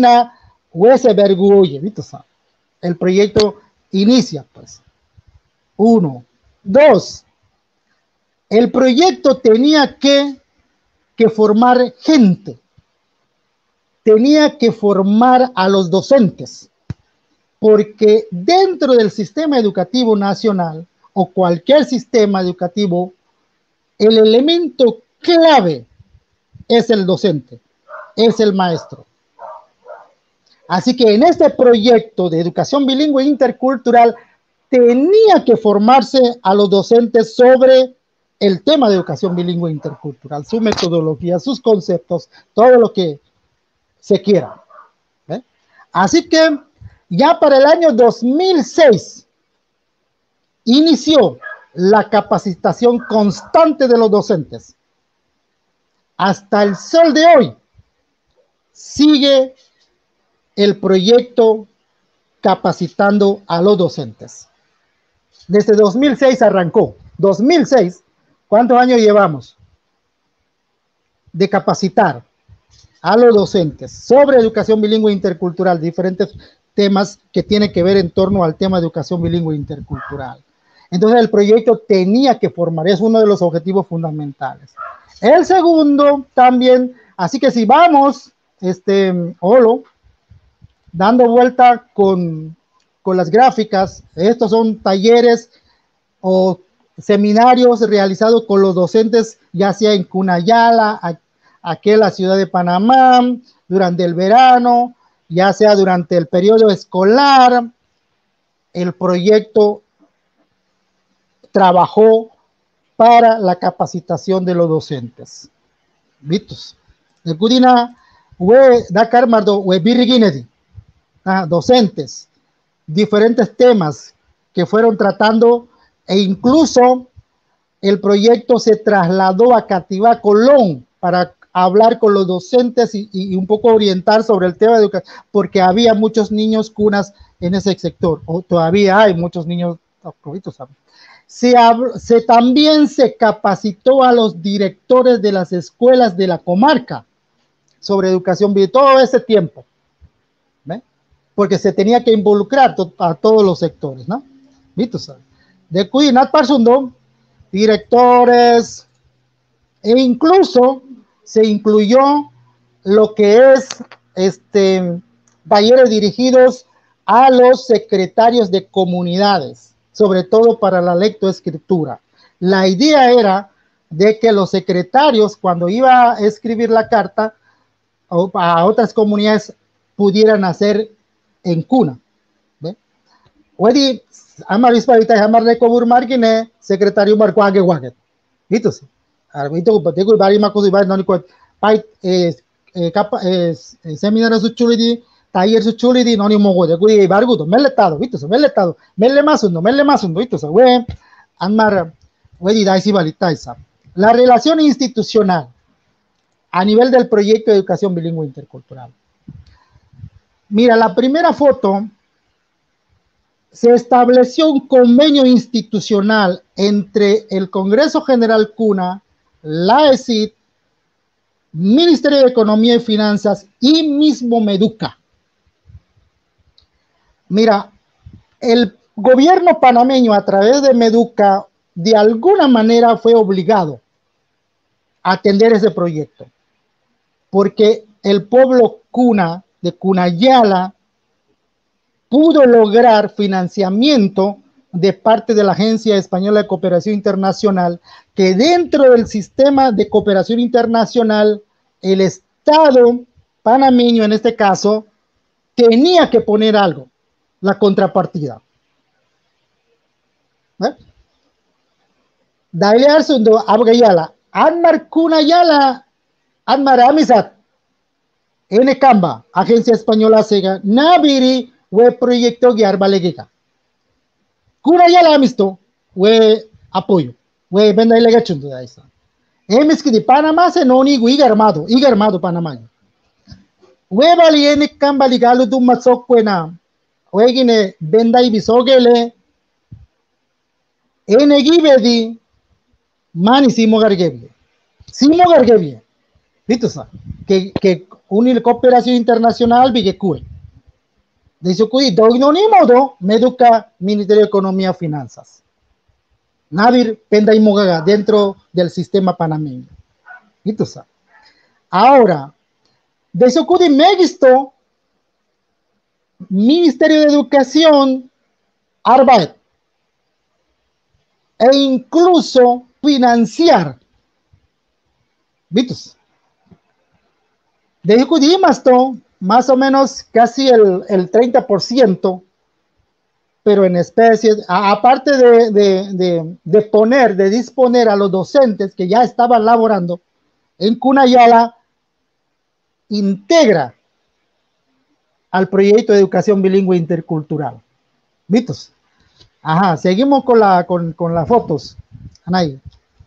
el proyecto inicia, pues. Uno. Dos. El proyecto tenía que, que formar gente. Tenía que formar a los docentes. Porque dentro del sistema educativo nacional o cualquier sistema educativo, el elemento clave es el docente, es el maestro. Así que en este proyecto de educación bilingüe intercultural tenía que formarse a los docentes sobre el tema de educación bilingüe intercultural, su metodología, sus conceptos, todo lo que se quiera. ¿Eh? Así que ya para el año dos mil seis inició la capacitación constante de los docentes. Hasta el sol de hoy sigue el proyecto capacitando a los docentes. Desde dos mil seis arrancó. dos mil seis, ¿cuántos años llevamos de capacitar a los docentes sobre educación bilingüe intercultural, diferentes temas que tienen que ver en torno al tema de educación bilingüe intercultural? Entonces el proyecto tenía que formar, es uno de los objetivos fundamentales. El segundo también, así que si vamos, este, Olo, dando vuelta con, con las gráficas, estos son talleres o seminarios realizados con los docentes, ya sea en Cunayala, aquí en la ciudad de Panamá, durante el verano, ya sea durante el periodo escolar. El proyecto trabajó para la capacitación de los docentes. ¿Vistos? De Cudina, we Dakar Mardo, we Birriginedi, docentes, diferentes temas que fueron tratando, e incluso el proyecto se trasladó a Cativá, Colón, para hablar con los docentes y, y un poco orientar sobre el tema de educación, porque había muchos niños cunas en ese sector, o todavía hay muchos niños, ¿saben? Se, se también se capacitó a los directores de las escuelas de la comarca sobre educación bilingüe todo ese tiempo, ¿ve? Porque se tenía que involucrar to a todos los sectores, ¿no? De Cuinat Parsundo, directores, e incluso se incluyó lo que es este talleres dirigidos a los secretarios de comunidades, sobre todo para la lectoescritura. La idea era de que los secretarios, cuando iba a escribir la carta a otras comunidades, pudieran hacer en cuna. Wedi, amaris parita hamar de cobur margine, secretario marco ague waget. ¿Vito? Arbito, patego, bari macos y bari no ni cuat. Pait, capa, seminario su chulidi, taller su chulidi, no ni mogo de cui bargudo, meletado, ¿vito? Meletado, mele masundo, mele masundo, ¿vito? We, anmar, wedi daisi balitaisa. La relación institucional a nivel del proyecto de educación bilingüe intercultural. Mira, la primera foto, se estableció un convenio institucional entre el Congreso General Cuna, la E S I D, Ministerio de Economía y Finanzas y mismo Meduca. Mira, el gobierno panameño a través de Meduca de alguna manera fue obligado a atender ese proyecto, porque el pueblo Cuna de Cunayala pudo lograr financiamiento de parte de la Agencia Española de Cooperación Internacional, que dentro del sistema de cooperación internacional, el Estado panameño en este caso, tenía que poner algo, la contrapartida. ¿Eh? Daile Arsundo, Abgayala, Anmar Cunayala, Anmar Amisat, N Camba, Agencia Española Sega, Nabiri, we proyecto guiar balegica. Cunayala amisto, we apoyo, we venda ilegación de esa. Emes que de Panamá se no ni guiga armado, iga armado Panamá. We valiene camba ligalo du matsok buena, oegine bendai bisogele ene gibedi mani simo gargebie simo gargebie vito sa que que una cooperación internacional bigecue de eso que no ni modo meduca Ministerio de Economía y Finanzas Nadir bendai mogaga dentro del sistema panameño vito sa ahora de eso que me visto Ministerio de Educación Arbeit e incluso financiar ¿Vistos? De esto más o menos casi el, el treinta por ciento, pero en especies, a, aparte de, de, de, de poner, de disponer a los docentes que ya estaban laborando en Cunayala, integra al proyecto de educación bilingüe intercultural. ¿Vistos? Ajá, seguimos con, la, con, con las fotos. Anay.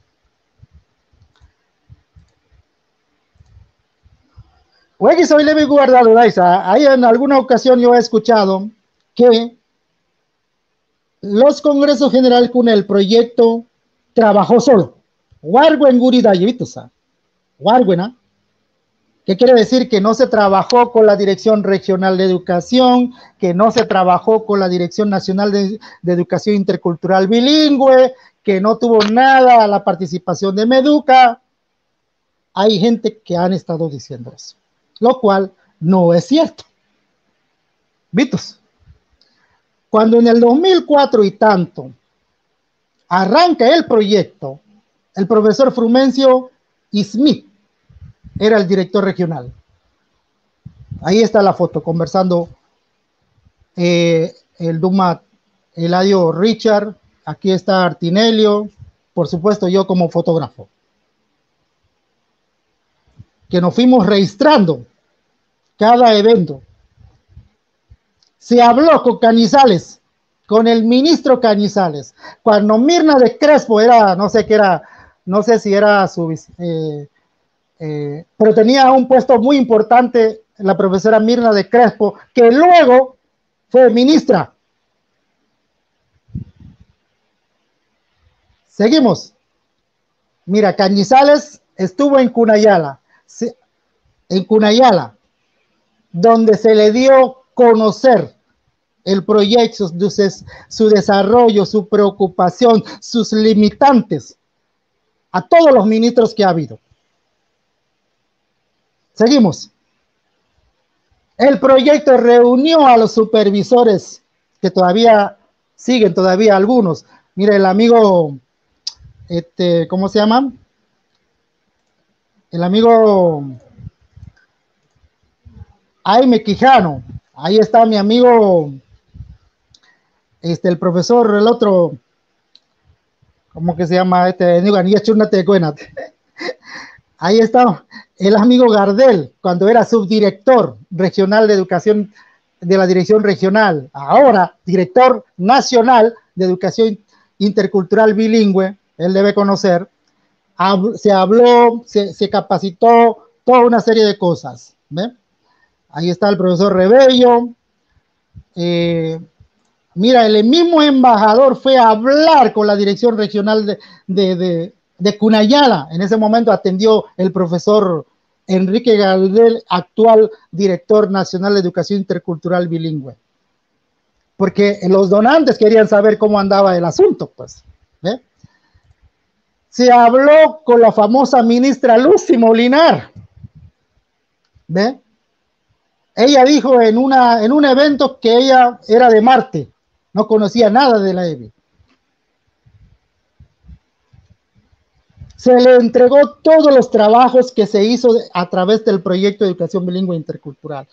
Oye, soy leve guardado, Daisa. Ahí en alguna ocasión yo he escuchado que los congresos generales con el proyecto trabajó solo. Warguen gurida yevitosa. Warguen, ¿qué quiere decir? Que no se trabajó con la Dirección Regional de Educación, que no se trabajó con la Dirección Nacional de, de Educación Intercultural Bilingüe, que no tuvo nada a la participación de Meduca. Hay gente que han estado diciendo eso, lo cual no es cierto. Vitos, cuando en el dos mil cuatro y tanto arranca el proyecto, el profesor Frumencio Smith era el director regional. Ahí está la foto, conversando eh, el Duma Eladio Richard, aquí está Artinelio, por supuesto yo como fotógrafo, que nos fuimos registrando cada evento. Se habló con Cañizales, con el ministro Cañizales, cuando Mirna de Crespo era, no sé qué era, no sé si era su... Eh, Eh, pero tenía un puesto muy importante la profesora Mirna de Crespo, que luego fue ministra. Seguimos. Mira, Cañizales estuvo en Cunayala, en Cunayala, donde se le dio conocer el proyecto, su desarrollo, su preocupación, sus limitantes, a todos los ministros que ha habido. Seguimos. El proyecto reunió a los supervisores, que todavía siguen, todavía algunos. Mire, el amigo, este, ¿cómo se llama? El amigo Jaime Quijano. Ahí está mi amigo, este, el profesor, el otro, ¿cómo que se llama? Este, ahí está el amigo Gardel, cuando era subdirector regional de educación de la dirección regional, ahora director nacional de educación intercultural bilingüe, él debe conocer, se habló, se, se capacitó, toda una serie de cosas. ¿Ve? Ahí está el profesor Rebello. Eh, mira, el mismo embajador fue a hablar con la dirección regional de, de, de de Cunayala. En ese momento atendió el profesor Enrique Gardel, actual director nacional de educación intercultural bilingüe, porque los donantes querían saber cómo andaba el asunto, pues. ¿Ve? Se habló con la famosa ministra Lucy Molinar. ¿Ve? Ella dijo en, una, en un evento que ella era de Marte, no conocía nada de la E B I. Se le entregó todos los trabajos que se hizo a través del proyecto de educación bilingüe intercultural.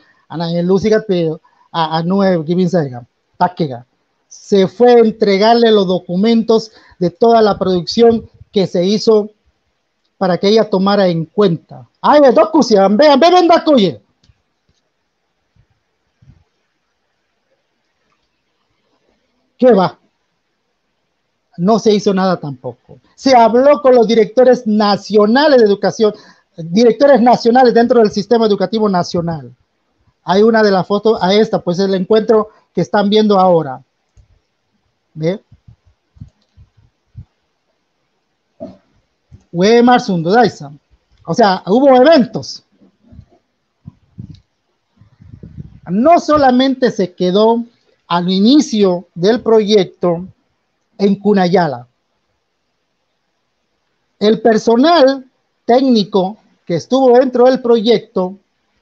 Se fue a entregarle los documentos de toda la producción que se hizo para que ella tomara en cuenta. Ay, vean, vean, vean, vean, ¿qué va? No se hizo nada tampoco. Se habló con los directores nacionales de educación, directores nacionales dentro del sistema educativo nacional. Hay una de las fotos, a esta, pues el encuentro que están viendo ahora. ¿Ve? O sea, hubo eventos. No solamente se quedó al inicio del proyecto en Cunayala. El personal técnico que estuvo dentro del proyecto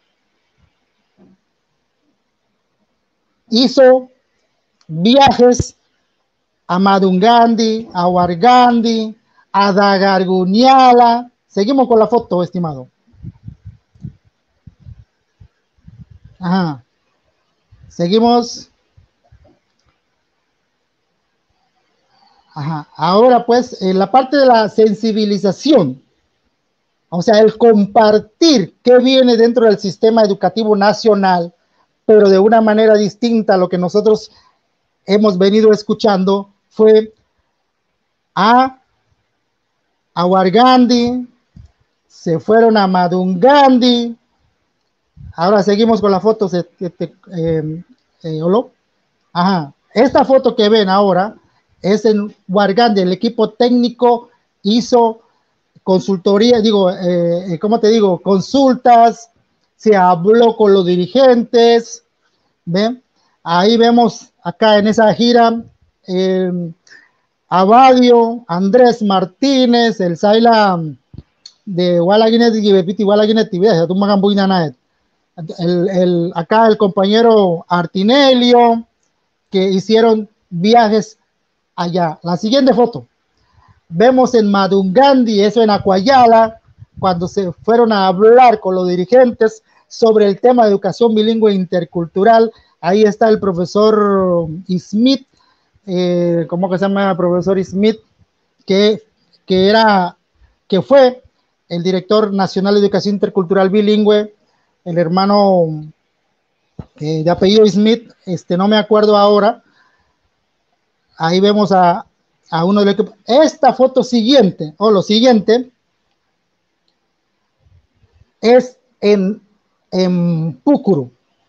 hizo viajes a Madungandi, a Huargandi, a Dagarguniala. Seguimos con la foto, estimado. Ajá. Seguimos. Ajá. Ahora pues, en la parte de la sensibilización, o sea, el compartir qué viene dentro del sistema educativo nacional, pero de una manera distinta a lo que nosotros hemos venido escuchando, fue a a Huargandi, se fueron a Madungandi. Ahora seguimos con la foto. Eh, eh, eh, Ajá. Esta foto que ven ahora es en Huargandi. El equipo técnico hizo consultoría, digo, eh, ¿cómo te digo? Consultas, se habló con los dirigentes. ¿Ven? Ahí vemos acá en esa gira eh, Abadio, Andrés Martínez, el Saila de Walaguinet y Bepiti Walaguinet y el, el, acá el compañero Artinelio, que hicieron viajes allá. La siguiente foto. Vemos en Madungandi, eso en Acuayala, cuando se fueron a hablar con los dirigentes sobre el tema de educación bilingüe intercultural. Ahí está el profesor Smith, eh, ¿cómo que se llama el profesor Smith? Que, que, era, que fue el director nacional de educación intercultural bilingüe, el hermano eh, de apellido Smith, este, no me acuerdo ahora. Ahí vemos a, a uno del equipo. Esta foto siguiente, o lo siguiente, es en, en Púcuru.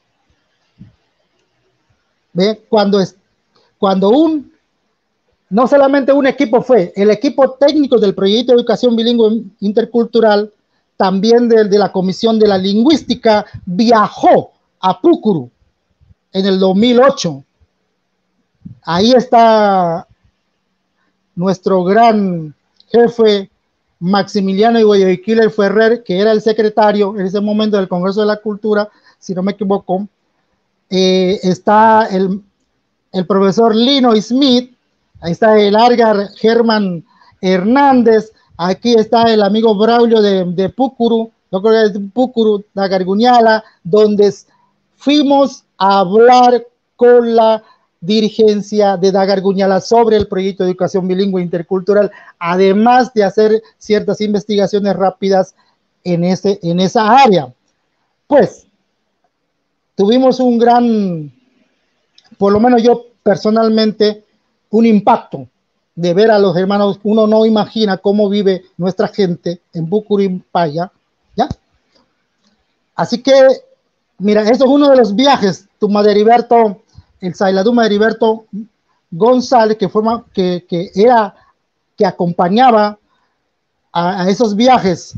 ¿Ve? Cuando, es, cuando un, no solamente un equipo fue, el equipo técnico del proyecto de educación bilingüe intercultural, también de, de la Comisión de la Lingüística, viajó a Púcuru en el dos mil ocho. Ahí está nuestro gran jefe Maximiliano Iguayaquil Ferrer, que era el secretario en ese momento del Congreso de la Cultura, si no me equivoco. Eh, está el, el profesor Lino Smith, ahí está el Argar Germán Hernández, aquí está el amigo Braulio de, de Púcuru, yo creo que es de Púcuru, de Garguñala, donde fuimos a hablar con la dirigencia de Dagarguñala sobre el proyecto de educación bilingüe intercultural, además de hacer ciertas investigaciones rápidas en, ese, en esa área. Pues, tuvimos un gran, por lo menos yo personalmente, un impacto de ver a los hermanos. Uno no imagina cómo vive nuestra gente en Bucurimpaya, ¿ya? Así que, mira, eso es uno de los viajes, tu Maderiberto, el Sailaduma Heriberto González, que, forma, que, que era, que acompañaba a, a esos viajes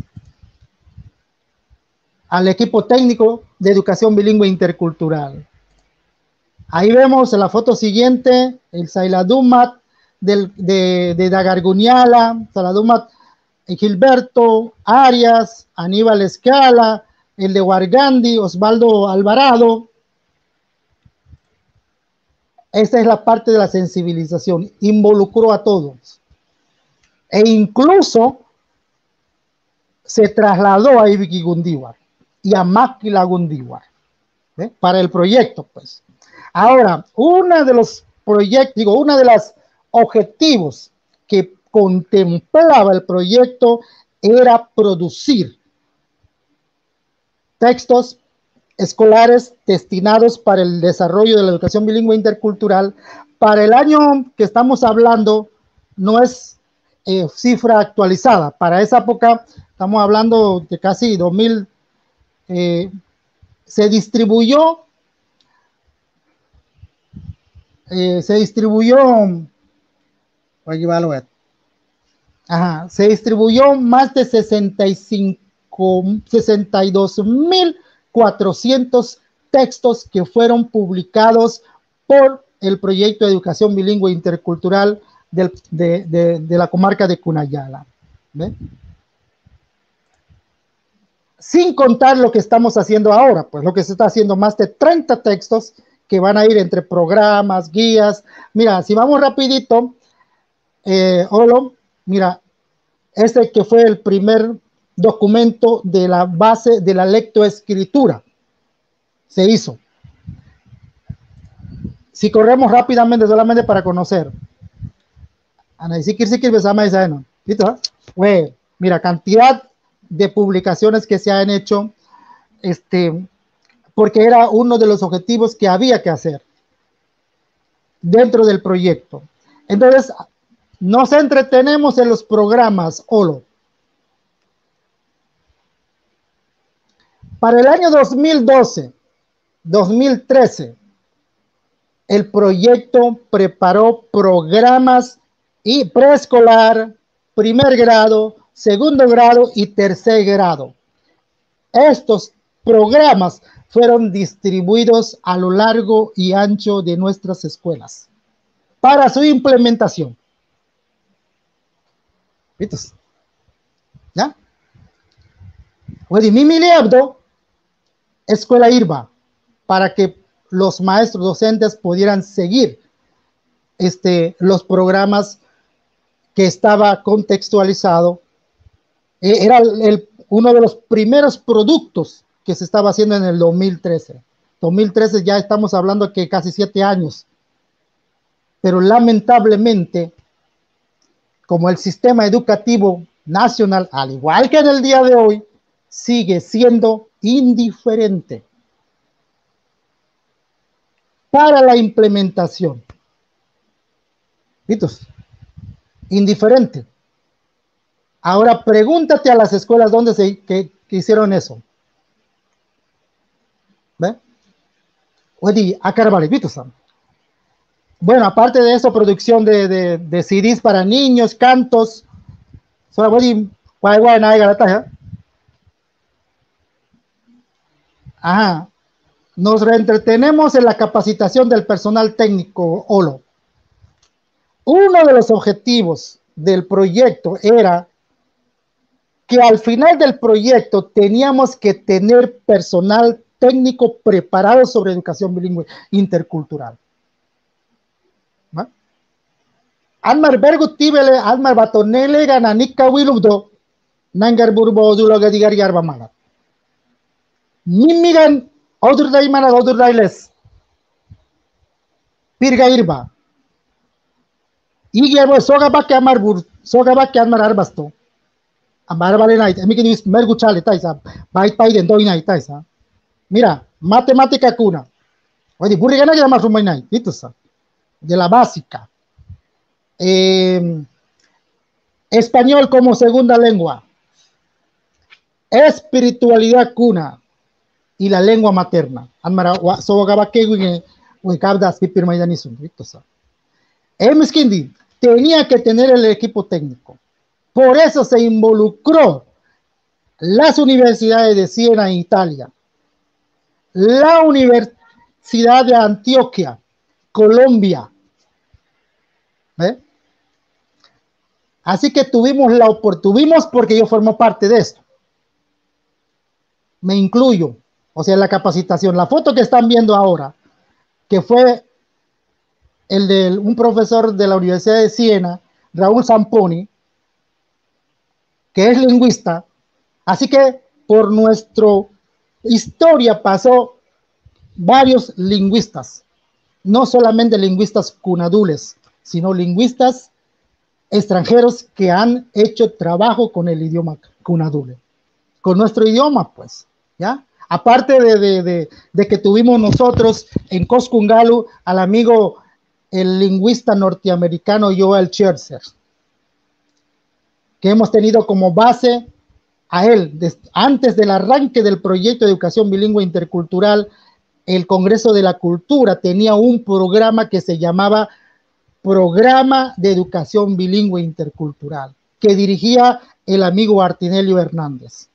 al equipo técnico de educación bilingüe intercultural. Ahí vemos en la foto siguiente el Sailadumat del, de, de Dagarguñala, Sailadumat Gilberto Arias, Aníbal Escala, el de Huargandi, Osvaldo Alvarado. Esta es la parte de la sensibilización, involucró a todos. E incluso se trasladó a Ibiquigundíhuar y a Maquilagundíhuar, ¿eh? Para el proyecto, pues. Ahora, uno de los proyectos, digo, uno de los objetivos que contemplaba el proyecto era producir textos escolares destinados para el desarrollo de la educación bilingüe intercultural. Para el año que estamos hablando, no es eh, cifra actualizada. Para esa época, estamos hablando de casi dos mil, eh, se distribuyó eh, se distribuyó, voy a llevarlo a Ajá, se distribuyó más de sesenta y cinco, sesenta y dos mil cuatrocientos textos que fueron publicados por el proyecto de educación bilingüe intercultural del, de, de, de la comarca de Cunayala. ¿Ve? Sin contar lo que estamos haciendo ahora, pues lo que se está haciendo, más de treinta textos que van a ir entre programas, guías. Mira, si vamos rapidito, eh, Olo, mira, este que fue el primer documento de la base de la lectoescritura. Se hizo. Si corremos rápidamente, solamente para conocer. Mira, cantidad de publicaciones que se han hecho, este, porque era uno de los objetivos que había que hacer dentro del proyecto. Entonces, nos entretenemos en los programas Olo. Para el año dos mil doce, dos mil trece, el proyecto preparó programas y preescolar, primer grado, segundo grado y tercer grado. Estos programas fueron distribuidos a lo largo y ancho de nuestras escuelas para su implementación. ¿Viste? ¿Ya? Escuela IRBA, para que los maestros docentes pudieran seguir este, los programas que estaba contextualizado. Eh, era el, el, uno de los primeros productos que se estaba haciendo en el dos mil trece. dos mil trece ya estamos hablando que casi siete años. Pero lamentablemente, como el sistema educativo nacional, al igual que en el día de hoy, sigue siendo indiferente para la implementación. ¿Vistos? Indiferente. Ahora pregúntate a las escuelas dónde se que, que hicieron eso. ¿Ve? Oye, acá ¿vistos? Bueno, aparte de eso, producción de, de, de C Ds para niños, cantos. Ajá. Nos reentretenemos en la capacitación del personal técnico Olo. Uno de los objetivos del proyecto era que al final del proyecto teníamos que tener personal técnico preparado sobre educación bilingüe intercultural. ¿No? Almar Bergu Tibele, Almar Batonele, Gananika Wilubdo, Nangar Burbo Duloga Digar Yarba Mala. Mimigan, otro day mana, otro day less. Pirga Irba. Y que soga ba que amar bur, soga ba que amar arbasto. Amar vale night, a mí que ni merguchale, taisa, bait paiden doy night, taisa. Mira, matemática cuna. Oye, burri gana que llama rumay night, ¿viste? De la básica. Eh, español como segunda lengua. Espiritualidad cuna. Y la lengua materna. Amara soga ba que we we cabdas pipir maidanisun, ¿viste? Emskindi tenía que tener el equipo técnico. Por eso se involucró las universidades de Siena en Italia, la Universidad de Antioquia, Colombia. ¿Ve? Así que tuvimos la oportunidad, porque yo formo parte de esto. Me incluyo, o sea, la capacitación. La foto que están viendo ahora, que fue el de un profesor de la Universidad de Siena, Raúl Zamponi, que es lingüista. Así que por nuestra historia pasó varios lingüistas, no solamente lingüistas cunadules, sino lingüistas extranjeros que han hecho trabajo con el idioma cunadule, con nuestro idioma, pues, ¿ya? Aparte de, de, de, de que tuvimos nosotros en Coscungalu al amigo, el lingüista norteamericano Joel Scherzer, que hemos tenido como base a él, desde, antes del arranque del proyecto de educación bilingüe intercultural el Congreso de la Cultura tenía un programa que se llamaba Programa de Educación Bilingüe Intercultural, que dirigía el amigo Artinelio Hernández.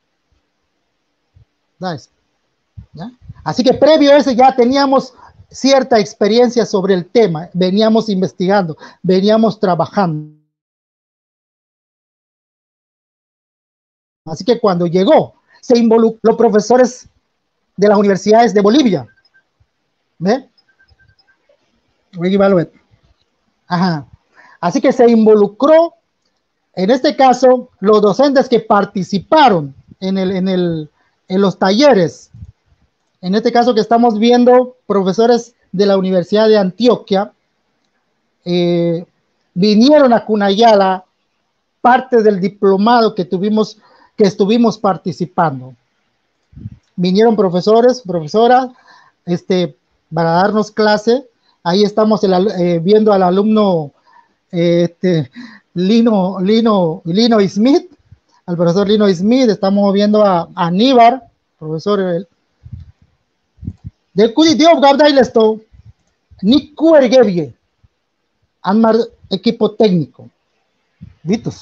¿Ya? Así que previo a ese ya teníamos cierta experiencia sobre el tema, veníamos investigando, veníamos trabajando. Así que cuando llegó, se involucró los profesores de las universidades de Bolivia. ¿Ve? Ajá. Así que se involucró, en este caso, los docentes que participaron en, el, en, el, en los talleres. En este caso que estamos viendo, profesores de la Universidad de Antioquia, eh, vinieron a Cunayala, parte del diplomado que tuvimos, que estuvimos participando. Vinieron profesores, profesoras, este, para darnos clase. Ahí estamos el, eh, viendo al alumno eh, este, Lino, Lino, Lino Smith, al profesor Lino Smith. Estamos viendo a, a Aníbar, profesor de Cudidio Gabdailesto, Nick Kuergebie, Anmar, equipo técnico. ¿Vistos?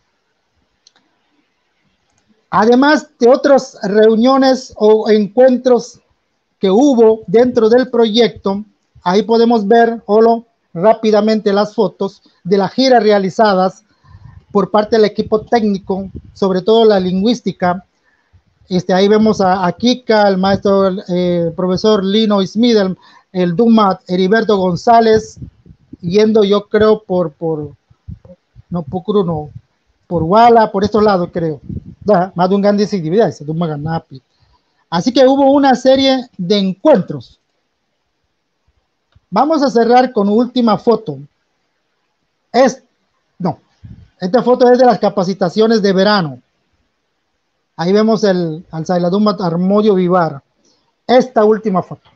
Además de otras reuniones o encuentros que hubo dentro del proyecto, ahí podemos ver Olo, rápidamente las fotos de las giras realizadas por parte del equipo técnico, sobre todo la lingüística. Este, ahí vemos a, a Kika, el maestro, eh, el profesor Lino Smith, el, el Dumat Heriberto González, yendo yo creo por, por no, Pucuru, no, por Wala, por estos lados creo. Más de un gran dividido, así que hubo una serie de encuentros. Vamos a cerrar con última foto. Es, no, esta foto es de las capacitaciones de verano. Ahí vemos el, al Sailadumat Armodio Vivar. Esta última foto.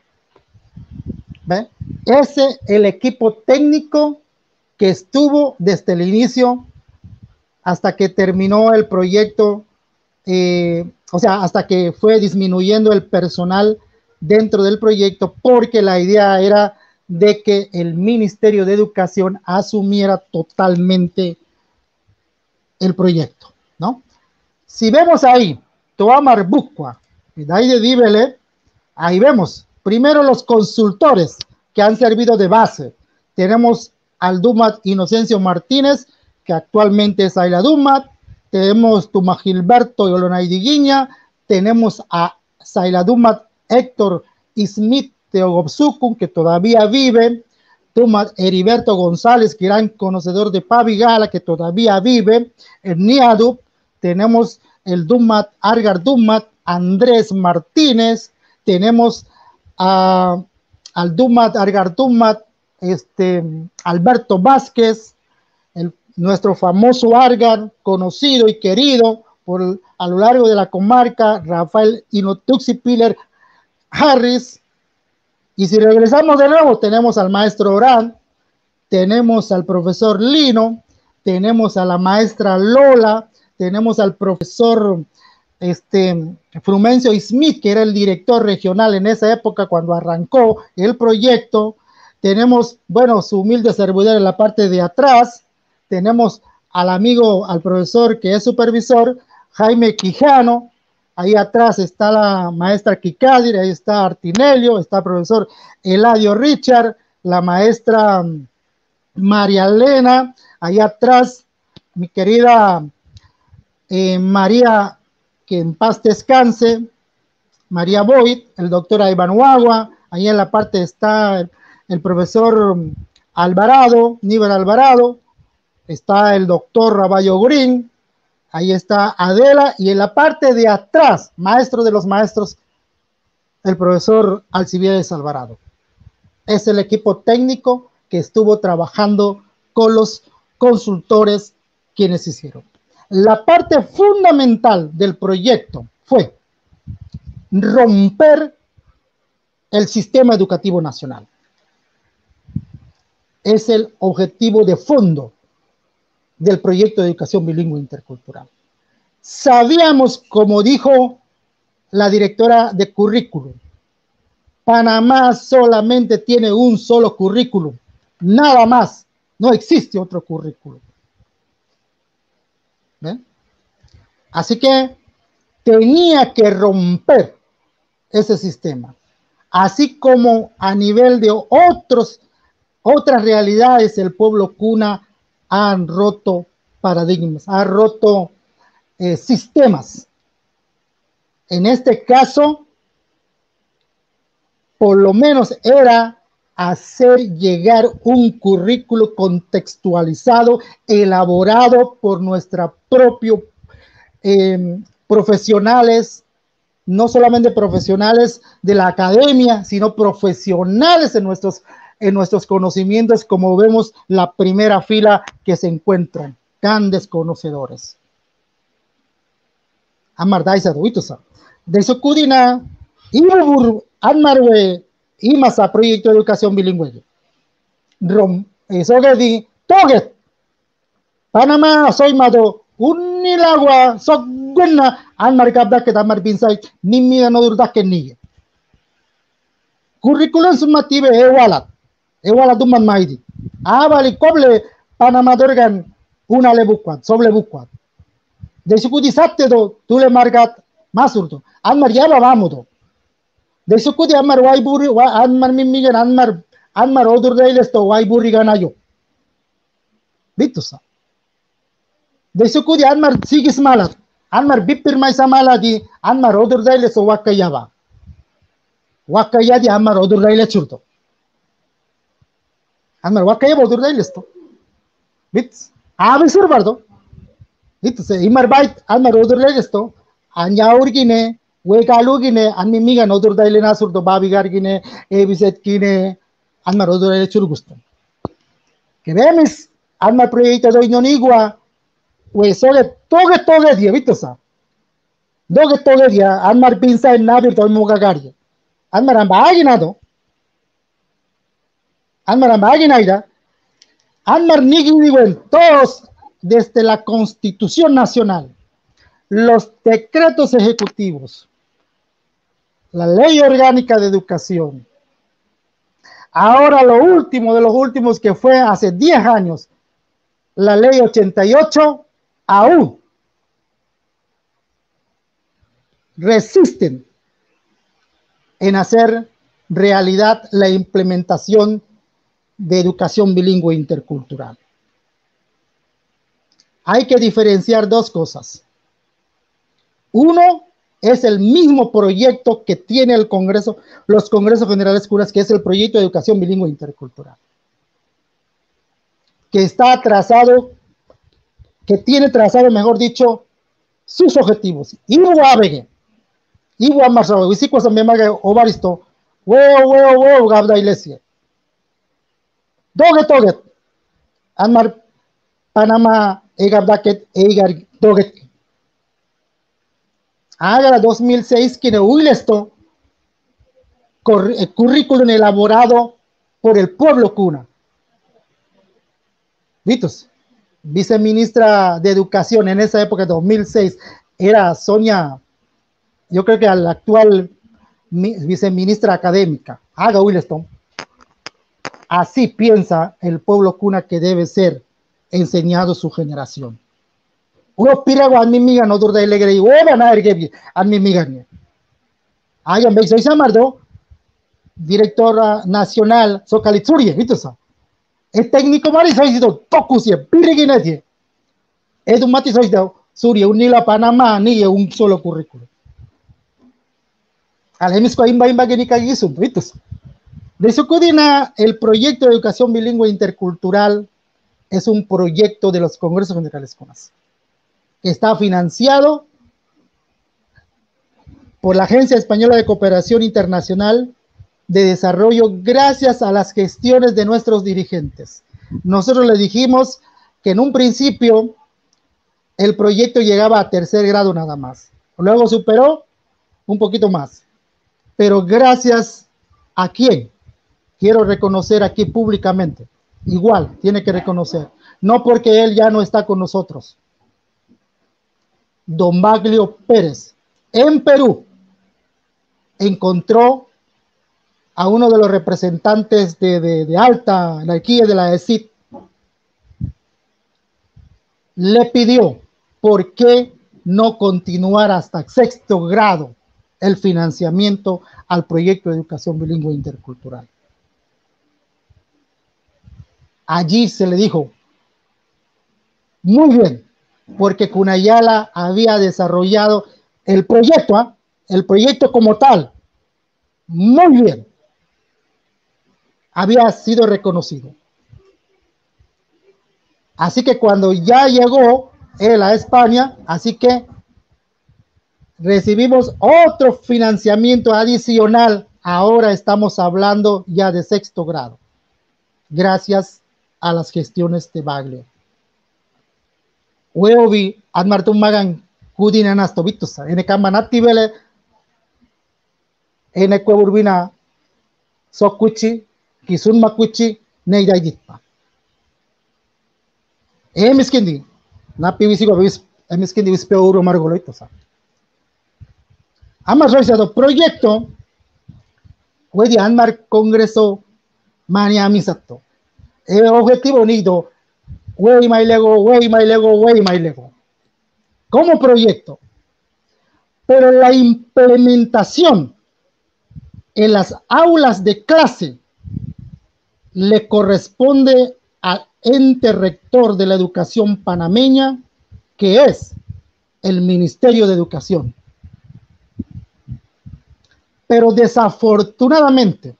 ¿Ve? Ese es el equipo técnico que estuvo desde el inicio hasta que terminó el proyecto, eh, o sea, hasta que fue disminuyendo el personal dentro del proyecto, porque la idea era de que el Ministerio de Educación asumiera totalmente el proyecto, ¿no? Si vemos ahí, Toamar Bucua, y ahí de Dibele, ahí vemos, primero los consultores que han servido de base. Tenemos al Dumat Inocencio Martínez, que actualmente es Ayla Dumat, tenemos Tuma Gilberto Yolonaidiguiña, tenemos a Sayla Dumat Héctor Smith Teogopsukun, que todavía vive, Dumat Heriberto González, gran conocedor de Pavigala, que todavía vive, en Niadu, tenemos el Dumat Argar Dumat Andrés Martínez, tenemos a, al Dumat Argar Dumat este, Alberto Vázquez, el, nuestro famoso Argar, conocido y querido por, a lo largo de la comarca, Rafael Inotuxi Piller Harris. Y si regresamos de nuevo, tenemos al maestro Orán, tenemos al profesor Lino, tenemos a la maestra Lola, tenemos al profesor este, Frumencio Smith, que era el director regional en esa época cuando arrancó el proyecto. Tenemos, bueno, su humilde servidor en la parte de atrás. Tenemos al amigo, al profesor que es supervisor, Jaime Quijano. Ahí atrás está la maestra Kikadir, ahí está Artinelio, está el profesor Eladio Richard, la maestra María Elena, ahí atrás mi querida eh, María, que en paz descanse, María Boyd, el doctor Iván Huagua, ahí en la parte está el, el profesor Alvarado, Níver Alvarado, está el doctor Raballo Green, ahí está Adela, y en la parte de atrás, maestro de los maestros, el profesor Alcibiades Alvarado. Es el equipo técnico que estuvo trabajando con los consultores quienes hicieron. La parte fundamental del proyecto fue romper el sistema educativo nacional. Es el objetivo de fondo del proyecto de educación bilingüe intercultural. Sabíamos, como dijo la directora de currículum, Panamá solamente tiene un solo currículum, nada más, no existe otro currículum. ¿Ven? Así que tenía que romper ese sistema, así como a nivel de otros, otras realidades el pueblo cuna han roto paradigmas, ha roto eh, sistemas. En este caso, por lo menos era hacer llegar un currículo contextualizado, elaborado por nuestros propios eh, profesionales, no solamente profesionales de la academia, sino profesionales en nuestros, en nuestros conocimientos, como vemos la primera fila que se encuentran, grandes conocedores. Amar daisa duitusa. De su cudina, Ibur Anmarwe, Imasa Proyecto de Educación Bilingüe. Rom, eso que di, Toget. Panamá, soy Mado, Unilagua, Soguna, Anmar Kabdaket, Amar Binsai, Nimi no Durdaket Ni. Curriculum sumative, Ewalat, Ewalat Duman Maidi. Abali Coble, Panamá Dorgan, una lebuquat, sobre buquat. De su cudi Satedo, Tule Margat, Masurdo, Anmar Yaba Bamudo. De su cudi Amar Waiburi, Anmar Mimigan, Anmar, Anmar Odur Reilesto, Waiburi Ganayo. Bitusa. De su cudi Anmar Sigis Malat, Anmar Bipir Maisa Maladi, Anmar Odur Reilesto, Wakayaba. Wakayadi Anmar Odur Reilechurto. Anmar Wakayaba Odur Reilesto. Bits. Abisur Bardo. Entonces, Imar Bait, Anmar Odur Reilesto, Anyaurgine, Wegalugine, Animiga, Odur Dailena Surdo, Babigargine, Ebiset Kine, Anmar Odur Reilechurgusto. Que vemos, Anmar Proyecto de Inonigua, we soge toge toge dia bitosa doge toge dia Anmar pinsa en nabir to mugagari Anmar ambagi nado Anmar ambagi naida Anmar nigi diwen todos desde la Constitución Nacional, los decretos ejecutivos, la Ley Orgánica de Educación. Ahora lo último de los últimos que fue hace diez años, la Ley ochenta y ocho, aún resisten en hacer realidad la implementación de educación bilingüe intercultural. Hay que diferenciar dos cosas. Uno es el mismo proyecto que tiene el Congreso, los Congresos Generales Curas, que es el proyecto de educación bilingüe intercultural, que está trazado, que tiene trazado, mejor dicho, sus objetivos. Iguabegue, igual más rápido, y si cosa me maga ovaristo, huevo, huevo, huevo, gabda iglesia. Doget, doget, Anmar Panamá, egabdaket, egar, doget. Haga dos mil seis, que no huile esto, currículum elaborado por el pueblo cuna. Vitos, viceministra de Educación en esa época, dos mil seis, era Sonia, yo creo que a la actual viceministra académica. Haga Williston. Así piensa el pueblo cuna que debe ser enseñado su generación. Uno pirago a mi miga no durda elegre y hueva na ergebi a mi miga ni. Hayan veis soy Samardo, directora nacional Socalitsurie, ¿viste? El técnico mari soy sido tocusie, piriguinete. Es un mati soy de Suria, un nila Panamá ni un solo currículo. Al hemisco imba imba que ni caguisun, ¿viste? De su cudina, el proyecto de educación bilingüe intercultural es un proyecto de los Congresos Generales CONAS, que está financiado por la Agencia Española de Cooperación Internacional de Desarrollo gracias a las gestiones de nuestros dirigentes. Nosotros le dijimos que en un principio el proyecto llegaba a tercer grado nada más. Luego superó un poquito más. Pero gracias a quién, quiero reconocer aquí públicamente, igual tiene que reconocer, no porque él ya no está con nosotros. Don Baglio Pérez, en Perú, encontró a uno de los representantes de, de, de alta anarquía de la E S I D, le pidió por qué no continuar hasta sexto grado el financiamiento al proyecto de educación bilingüe intercultural. Allí se le dijo, muy bien, porque Cunayala había desarrollado el proyecto, ¿eh? el proyecto como tal, muy bien, había sido reconocido. Así que cuando ya llegó él a España, así que recibimos otro financiamiento adicional. Ahora estamos hablando ya de sexto grado, gracias a las gestiones de Baglio. Weobi admartum magan kudina nastobitusa ene kamanati vele ene kweburbina sokuchi kisun makuchi neidayitpa. E miskindi napi wisigo bis e miskindi wispe uro margoloitosa. Amas realizado proyecto wedi anmar congreso mania misato. E objetivo nido wey my lego, wey my lego, wey my lego. Como proyecto. Pero la implementación en las aulas de clase le corresponde al ente rector de la educación panameña, que es el Ministerio de Educación. Pero desafortunadamente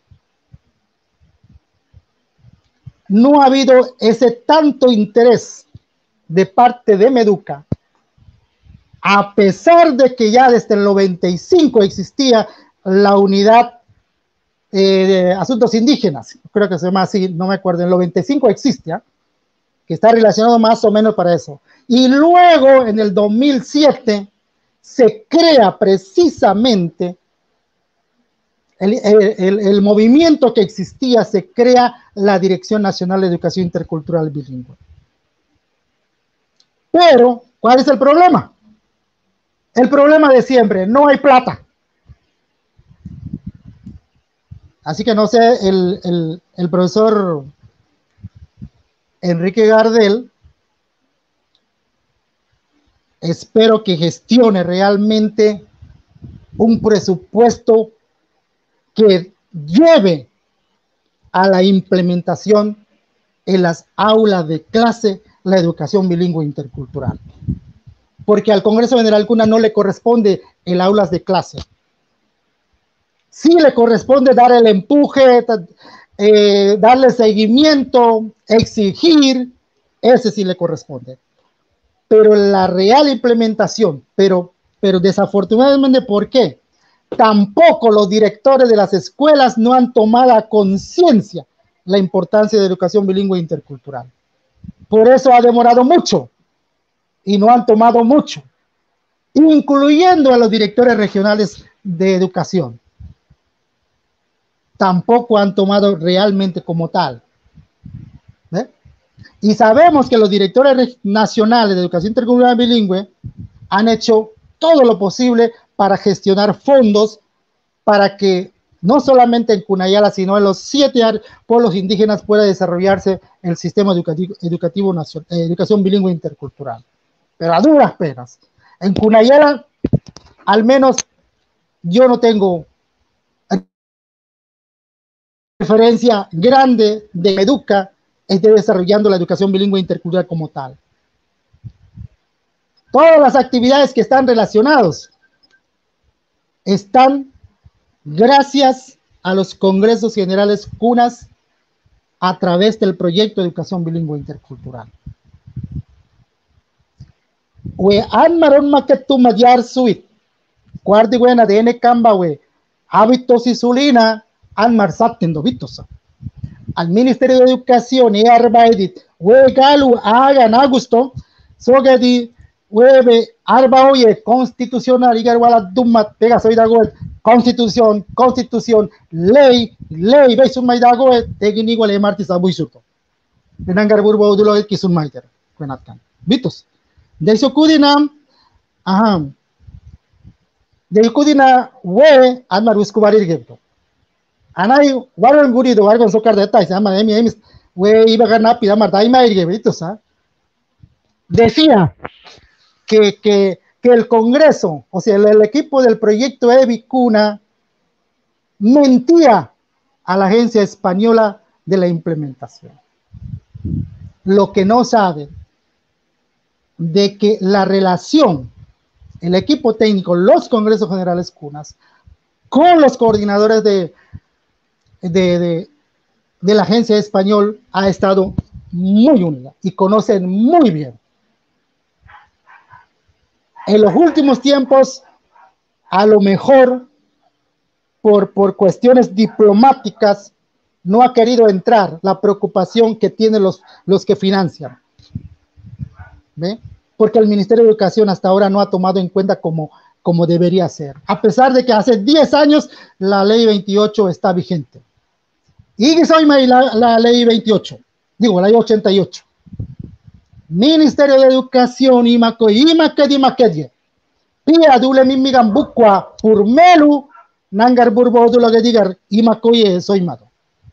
no ha habido ese tanto interés de parte de Meduca, a pesar de que ya desde el noventa y cinco existía la unidad eh, de asuntos indígenas, creo que se llama así, no me acuerdo, en el noventa y cinco existe, ¿eh? que está relacionado más o menos para eso. Y luego, en el dos mil siete, se crea precisamente el, el, el, el movimiento que existía, se crea la Dirección Nacional de Educación Intercultural Bilingüe. Pero, ¿cuál es el problema? El problema de siempre, no hay plata. Así que no sé, el, el, el profesor Enrique Gardel, espero que gestione realmente un presupuesto que lleve a la implementación en las aulas de clase la educación bilingüe intercultural. Porque al Congreso General Cuna no le corresponde el aulas de clase. Sí le corresponde dar el empuje, eh, darle seguimiento, exigir, ese sí le corresponde. Pero la real implementación, pero, pero desafortunadamente, ¿por qué? Tampoco los directores de las escuelas no han tomado conciencia la importancia de la educación bilingüe intercultural. Por eso ha demorado mucho y no han tomado mucho, incluyendo a los directores regionales de educación. Tampoco han tomado realmente como tal. ¿Eh? Y sabemos que los directores nacionales de educación intercultural bilingüe han hecho todo lo posible para gestionar fondos para que no solamente en Cunayala, sino en los siete pueblos indígenas pueda desarrollarse el sistema educativo, educativo nacional, eh, educación bilingüe intercultural. Pero a duras penas. En Cunayala, al menos yo no tengo referencia grande de Meduca esté desarrollando la educación bilingüe intercultural como tal. Todas las actividades que están relacionadas están gracias a los congresos generales cunas a través del proyecto de educación bilingüe intercultural. We anmaron maketu madyar suit. Cuarti buena de N Camba we hábitos y sulina anmar saptendo vitosa. Al Ministerio de Educación y Arbaedit we galu hagan agosto sogedi webe arba oye constitucional y garwala dummat pega soy dagoet constitución constitución ley ley ve sun mai dagoet tegin igual e martis abuisuto denangar burbo dulo et kisun maiter kwenatkan bitos de sokudina aha de sokudina we anmar uskubarir gebto Anay, Warren Gurido, Warren Soccer de Tais, ama de mi emis, we iba a ganar pida Marta y Maire, decía que, que, que el Congreso, o sea, el, el equipo del proyecto Evi Cuna, mentía a la agencia española de la implementación. Lo que no sabe de que la relación, el equipo técnico, los congresos generales cunas, con los coordinadores de, de, de, de la agencia española ha estado muy unida y conocen muy bien. En los últimos tiempos, a lo mejor por, por cuestiones diplomáticas, no ha querido entrar la preocupación que tienen los, los que financian. ¿Ve? Porque el Ministerio de Educación hasta ahora no ha tomado en cuenta como, como debería ser. A pesar de que hace diez años la ley veintiocho está vigente. Y soy la, la ley veintiocho, digo, la ley ochenta y ocho. Ministerio de Educación, Imaco, Imaque, Imaque, Pia, Dule, Mimigan, Bucua, Purmelu, Nangar, Burbo, Dula, Gedigar, Imaco, soy Mado.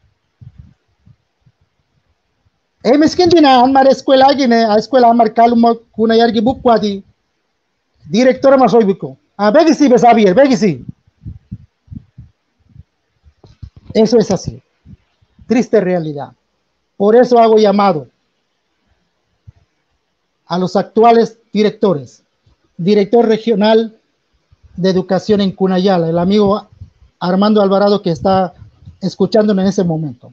Eh, miskin dina anmar escuela gine a escuela anmar kaluma kuna yargi bukwa di directora masoy buko a begisi besabier begisi. Eso es así, triste realidad. Por eso hago llamado a los actuales directores, director regional de educación en Cunayala, el amigo Armando Alvarado que está escuchándonos en ese momento,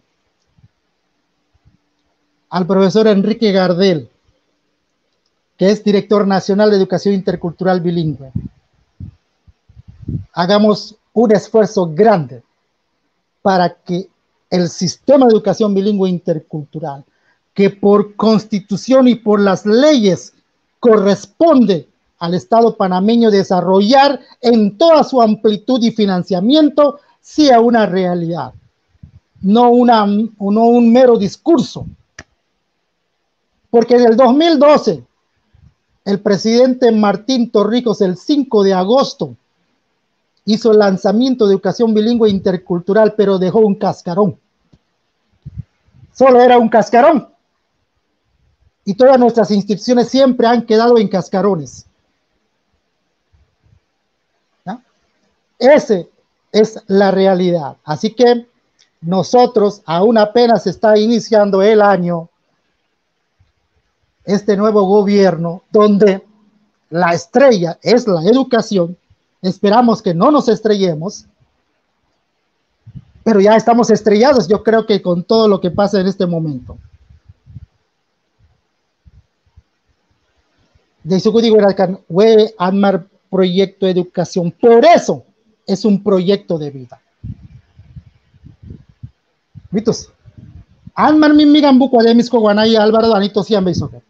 al profesor Enrique Gardel, que es director nacional de educación intercultural bilingüe. Hagamos un esfuerzo grande para que el sistema de educación bilingüe intercultural, que por constitución y por las leyes corresponde al Estado panameño desarrollar en toda su amplitud y financiamiento, sea una realidad, no, una, no un mero discurso. Porque en el dos mil doce, el presidente Martín Torrijos, el cinco de agosto, hizo el lanzamiento de educación bilingüe intercultural, pero dejó un cascarón. Solo era un cascarón. Y todas nuestras instituciones siempre han quedado en cascarones. ¿Ya? Esa es la realidad. Así que nosotros, aún apenas está iniciando el año, este nuevo gobierno, donde la estrella es la educación, esperamos que no nos estrellemos, pero ya estamos estrellados, yo creo que con todo lo que pasa en este momento. De eso digo, we Anmar proyecto de educación, por eso es un proyecto de vida. ¿Vitos? Anmar mi migan buco de mis coguanay Álvaro Danito siempre hizo que.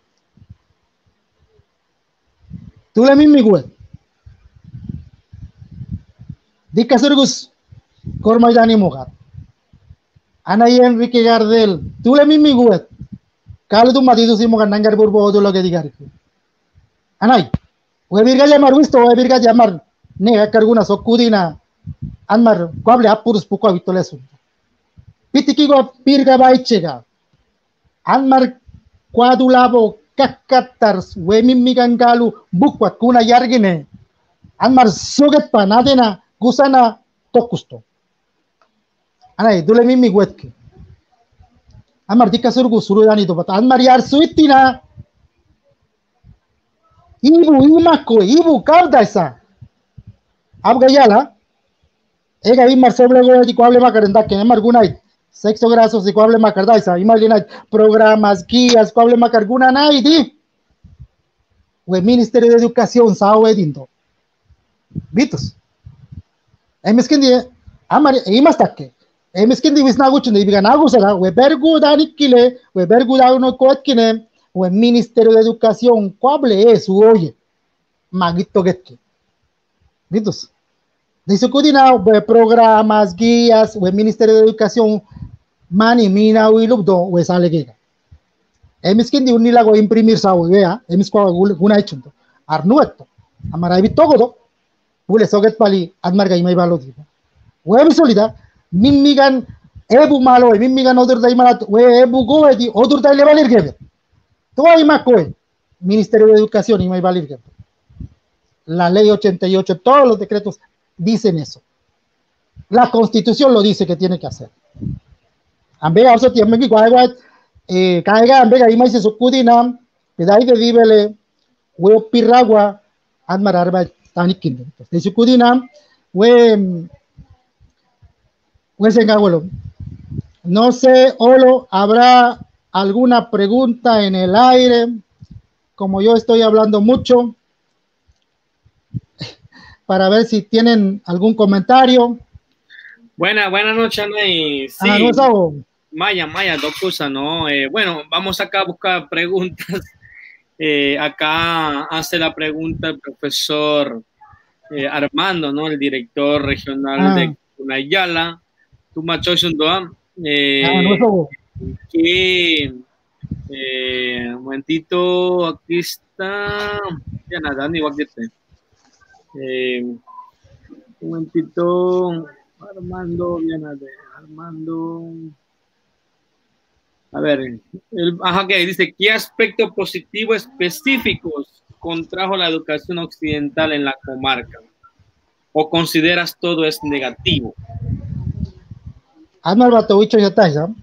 Tú le mi miguel. Dica Sergus, Cormay Dani Mogat. Anay Enrique Gardel, tú le mi miguel. Caldo Matido Simo Ganangar Burbo de lo que diga. Anay, we virga llamar visto, we virga llamar. Nega carguna socudina. Anmar, cuable apurus poco habitoleso. Pitikigo pirga baichega. Anmar cuadulabo kakatars wemi migangalu bukwa kuna yargine. Anmar suget panadena gusana tokusto. Anay dule mimi wetke. Anmar dika surgu surudani to bat. Anmar yar suitina. Ibu imako ibu kabdaisa. Abgayala. Ega imar soblego di cuable macarenda que emar gunait. Sexo grasos y cuable macardaisa, imagina programas, guías, cuable macarguna naidi. O el Ministerio de Educación, sao edindo. Vitos. Emiskin die, amar, imastakke. Emiskin di visnaguchun di biganagusara, we bergu danikile, we bergu da uno kotkine, o el Ministerio de Educación, cuable es, oye, magito getke. Vitos. Dice que programas, guías, o el Ministerio de Educación, mani, mina, o ilubdo, o es alegría. Emiskin di unilago imprimir sa wea, emisko guna hecho. Arnueto, amarabi todo, ule soget pali, admarga y me valodi. O emisolida, Mimigan ebu malo, mimigan otro day malat, we ebu goedi, otro day le valir que todo hay más coe. Ministerio de Educación y me valir que la ley ochenta y ocho, todos los decretos dicen eso. La Constitución lo dice que tiene que hacer. Ambega also tiene que cuadrar, eh, caiga ambega y me dice su cudina, que de ahí de vivele, we piragua, admar arba tanikin. De su cudina, we Pues venga, abuelo. No sé, Olo, ¿habrá alguna pregunta en el aire? Como yo estoy hablando mucho, para ver si tienen algún comentario. Buena, buena noche, Ana. Y sí, ah, no, Maya, Maya, dos cosas, ¿no? Eh, bueno, vamos acá a buscar preguntas. Eh, acá hace la pregunta el profesor eh, Armando, ¿no? El director regional ah. de Cunayala. Tu macho eh, ah, no, que eh, un momentito, aquí está ya nada, ni igual que este eh, un momentito, Armando, bien, Armando, a ver, el, ajá, que dice, ¿qué aspectos positivos específicos contrajo la educación occidental en la comarca? ¿O consideras todo es negativo? Anar Batovicho ya está, ¿ya?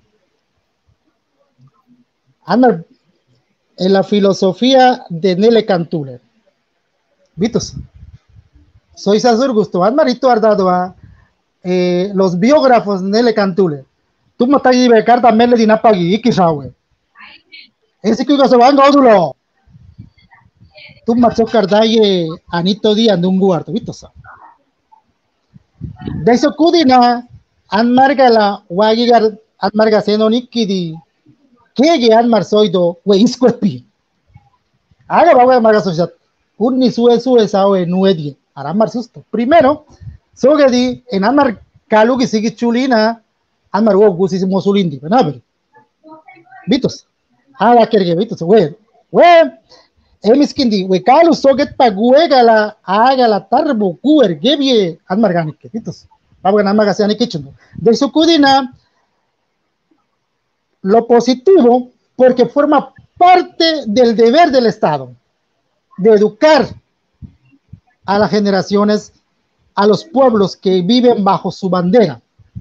Anar, en la filosofía de Nele Cantule. ¿Vitos? Soy Sazur Gusto. Anar y tú has dado a eh, los biógrafos de Nele Cantule. Tú me estás diciendo carta Mele de Napagi y Kishawe. Ese que se van a odulo. Tú me has cardaye Anito Díaz de un guardo. ¿Vitos? De eso Kudina. Anmarga la wagigar anmarga senoniki di kege anmar soido we isquepi aga bawa marga sojat unni sue sue sawe nuedi aramar susto primero sogedi en anmar kalugi sigi chulina anmar wo gusi mosulindi benaber bitos ala kerge bitos we we emiskindi we kalu soget paguega la aga la tarbo kuer gebie anmar ganike bitos. De su cudina, lo positivo, porque forma parte del deber del Estado, de educar a las generaciones, a los pueblos que viven bajo su bandera.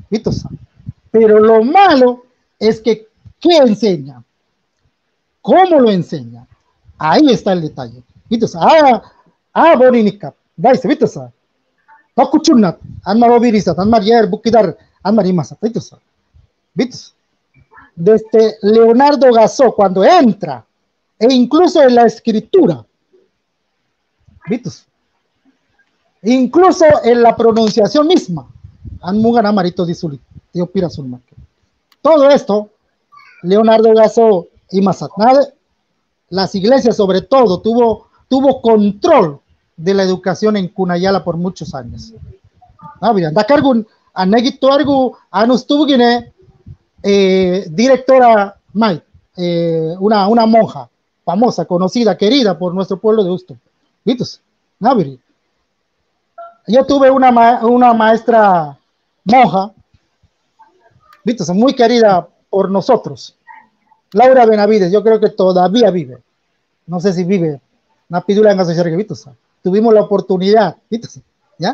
Pero lo malo es que, ¿qué enseña? ¿Cómo lo enseña? Ahí está el detalle. Ah, ah, Borinica, ¿viste? ¿Viste? Pakuchunat, Anmar Obirisat, Anmar Yer, Bukidar, Anmar Imasat, ¿viste? Desde Leonardo Gasó, cuando entra, e incluso en la escritura, ¿viste? Incluso en la pronunciación misma, Anmugan Amarito Disuli, Tío Pira Sulmaque. Todo esto, Leonardo Gasó y Masat, las iglesias sobre todo, tuvo, tuvo control de la educación en Cunayala por muchos años. Ah, mira, da cargo a Negito Argu, a Nustugine, eh, directora May, eh, una, una monja famosa, conocida, querida por nuestro pueblo de Usto. ¿Vitos? Ah, mira. Yo tuve una, ma una maestra monja, ¿vitos? Muy querida por nosotros. Laura Benavides, yo creo que todavía vive. No sé si vive. Una pidula en asociación, ¿vitos? Tuvimos la oportunidad, ¿viste? ¿Ya?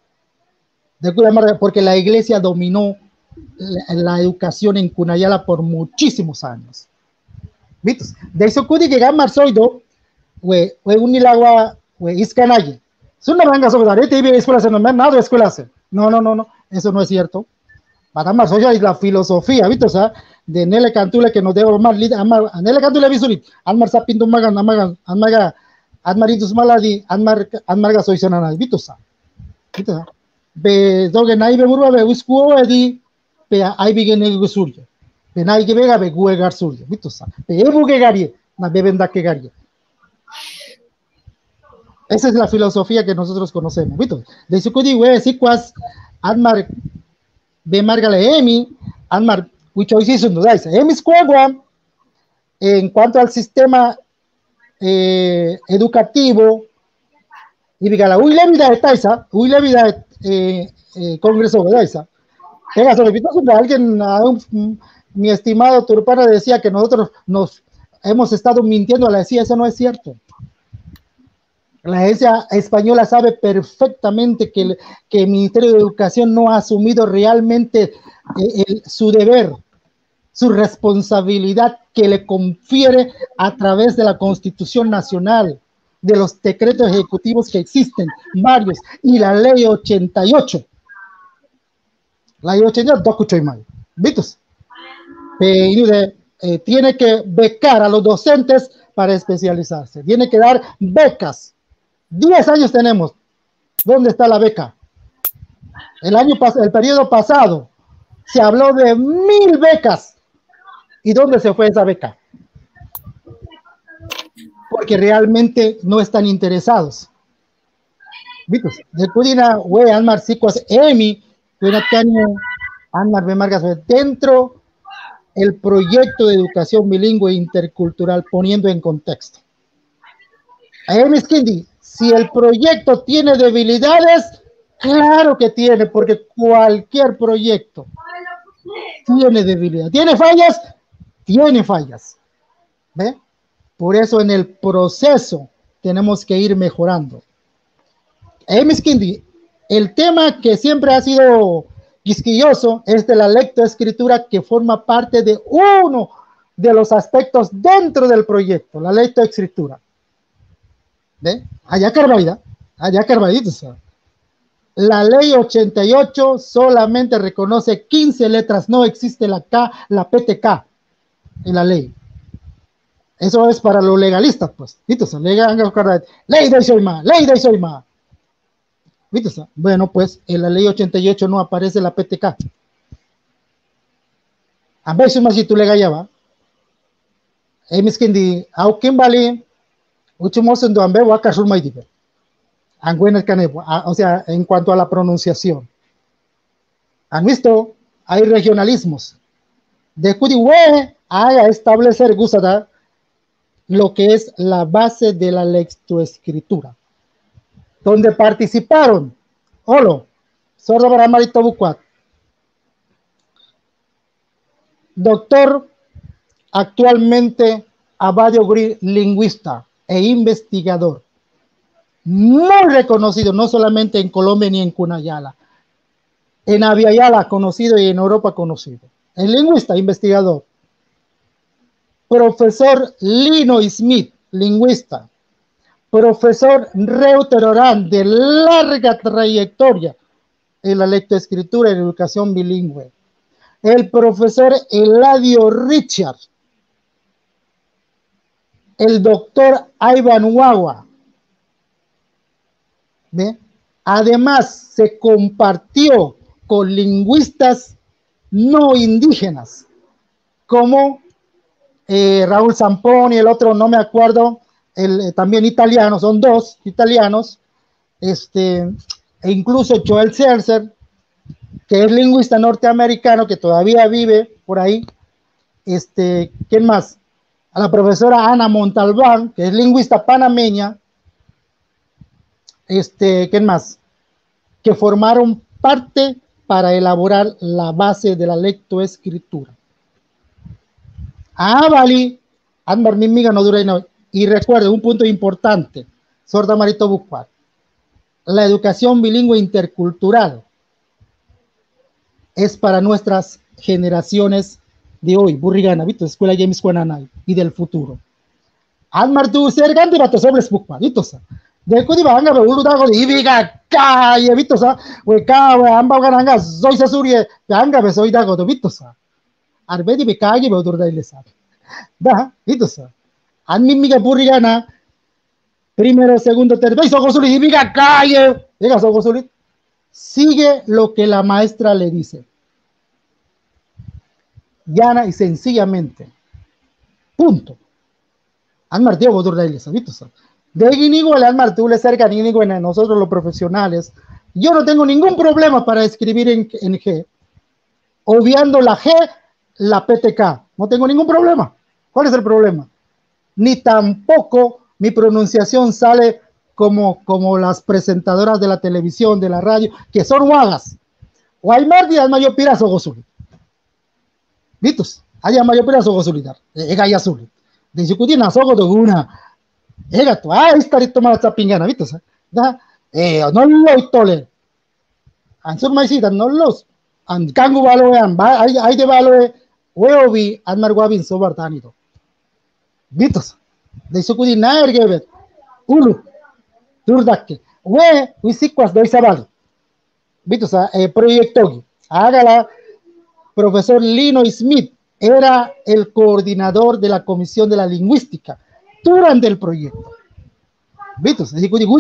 De porque la iglesia dominó la, la educación en Cunayala por muchísimos años. ¿Viste? De eso que llega Marzoido, we, we unilagua, we iscanaye. Es una manga sobre la red y escuela se no me nada de escuela hace. No, no, no, no, eso no es cierto. Para Marzoya y la filosofía, ¿viste? O sea, de Nele Cantule que nos debo más, Nele Cantule visulit, Almar Sapinto Magan, Amagan, Amaga. Admaritus maladi, Admar Admarga soy senana, Vitusa. Vitusa. Be doge naibe murba be uskuo edi, be ai bigene gusurje. Be naige vega be guegar surje, Vitusa. Be ebu gegarie, na bebenda que garie. Esa es la filosofía que nosotros conocemos, ¿viste? De su cudi, güey, si cuas, Admar, be margale emi, Admar, which is un duda, emi squagua, en cuanto al sistema Eh, educativo y diga la uy la vida de Taisa, uy la vida eh, eh, congreso de Taisa, Venga, se repito, siempre alguien, a un, mi estimado Turpana decía que nosotros nos hemos estado mintiendo a la C I A, eso no es cierto. La agencia española sabe perfectamente que el, que el Ministerio de Educación no ha asumido realmente eh, el, su deber, su responsabilidad que le confiere a través de la Constitución Nacional, de los decretos ejecutivos que existen, varios, y la ley ochenta y ocho. La ley ochenta y ocho, dos escucho y mal. ¿Vistos? Eh, eh, tiene que becar a los docentes para especializarse. Tiene que dar becas. diez años tenemos. ¿Dónde está la beca? El año pasado, el periodo pasado, se habló de mil becas. ¿Y dónde se fue esa beca? Porque realmente no están interesados. ¿Vistos? De Cudina, güey, Anmar, Sicuas, Emi, Anmar, Bemargas, dentro el proyecto de educación bilingüe intercultural, poniendo en contexto. Emi Skindi, si el proyecto tiene debilidades, claro que tiene, porque cualquier proyecto tiene debilidades. ¿Tiene fallas? Tiene fallas. ¿Ve? Por eso en el proceso tenemos que ir mejorando. Emi Skindi, el tema que siempre ha sido quisquilloso es de la lectoescritura, que forma parte de uno de los aspectos dentro del proyecto, la lectoescritura. ¿Ve? Allá Carvalida, allá Carvalito. La ley ochenta y ocho solamente reconoce quince letras, no existe la K, la P T K en la ley. Eso es para los legalistas, pues. Ley de Soima, ley de Soima. Bueno, pues en la ley ochenta y ocho no aparece la P T K. A veces más si tú le gallaba. Emis que di, aunque vale, mucho más en donde va a casar más diver. O sea, en cuanto a la pronunciación. ¿Han visto? Hay regionalismos. De Cudiwe a establecer gustada lo que es la base de la lectoescritura, donde participaron Olo, Sordo Baramarito Bucuat, doctor actualmente Abadio Gri, lingüista e investigador, muy reconocido no solamente en Colombia ni en Cunayala, en Aviala conocido y en Europa conocido, el lingüista investigador. Profesor Lino Smith, lingüista. Profesor Reuter Orán, de larga trayectoria en la lectoescritura y la educación bilingüe. El profesor Eladio Richard. El doctor Ivan Wawa. ¿Ve? Además, se compartió con lingüistas no indígenas, como eh, Raúl Zamponi, el otro no me acuerdo, el, eh, también italiano, son dos italianos, este, e incluso Joel Seltzer, que es lingüista norteamericano, que todavía vive por ahí. Este, ¿quién más? A la profesora Ana Montalbán, que es lingüista panameña. Este, ¿quién más? Que formaron parte para elaborar la base de la lectoescritura. Ah, vale. Andar mi miga no dura y no. Y recuerde un punto importante, Sorda Marito Bucuat, la educación bilingüe intercultural es para nuestras generaciones de hoy, Burrigana, ¿viste? Escuela James Juananay y del futuro. Almar tu ser grande va a sobre Bucuat, ¿viste? De Cudi Banga, pero uno dago de Ibiga, calle, ¿viste? We cabe, amba gananga, soy Sasurie, Banga, soy dago, ¿viste? Arbedi me calle, pero durda y le sabe. Da, ¿viste? Anmi miga Burrigana, primero, segundo, tercero, Sogosuli, Ibiga, calle, diga Sogosuli. Sigue lo que la maestra le dice. Llana y sencillamente. Punto. Anmar Diego Durrailes, ¿viste? De Guinigo al Anmar tú le cerca ni en nosotros los profesionales. Yo no tengo ningún problema para escribir en, en G. Obviando la G, la P T K. No tengo ningún problema. ¿Cuál es el problema? Ni tampoco mi pronunciación sale Como, como las presentadoras de la televisión, de la radio, que son guagas. o hay más días mayor pirazo gozuli. ¿Vistos? Haya mayor pirazo gozulitar. Ega ya azul. De si cutina sogo de una. Ega tu, ah, estarito más chapingana, ¿vistos? Da, eh, no lo itole. Ansur maisita, no los. An kangu balo an, hay hay de balo weobi an marguabin sobartanito. ¿Vistos? De si cutina ergebet. Ulu. Turdakke. We, wisikwas doy sabal. ¿Vistos? Eh, proyecto. Hágala. Profesor Lino Smith era el coordinador de la Comisión de la Lingüística durante el proyecto. ¿Vistos?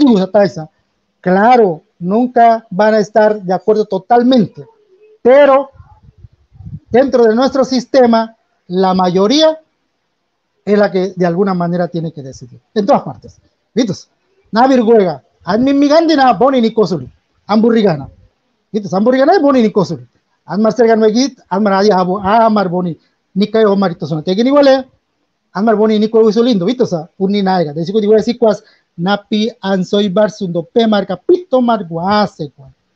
Claro, nunca van a estar de acuerdo totalmente, pero dentro de nuestro sistema, la mayoría es la que de alguna manera tiene que decidir. En todas partes. ¿Vistos? Navir Guega, Admimigandi na Boni Nicosuli, Hamburrigana. ¿Vistos? Hamburrigana es Boni Nicosuli. Amar sergan megit, amar adi habu, amar boni, nika yo marito sona. Te gini wale, amar boni niko usulindo, vito sa, unni naiga. De siku digo sikuas napi ansoy barsundo pe marca pito marguase.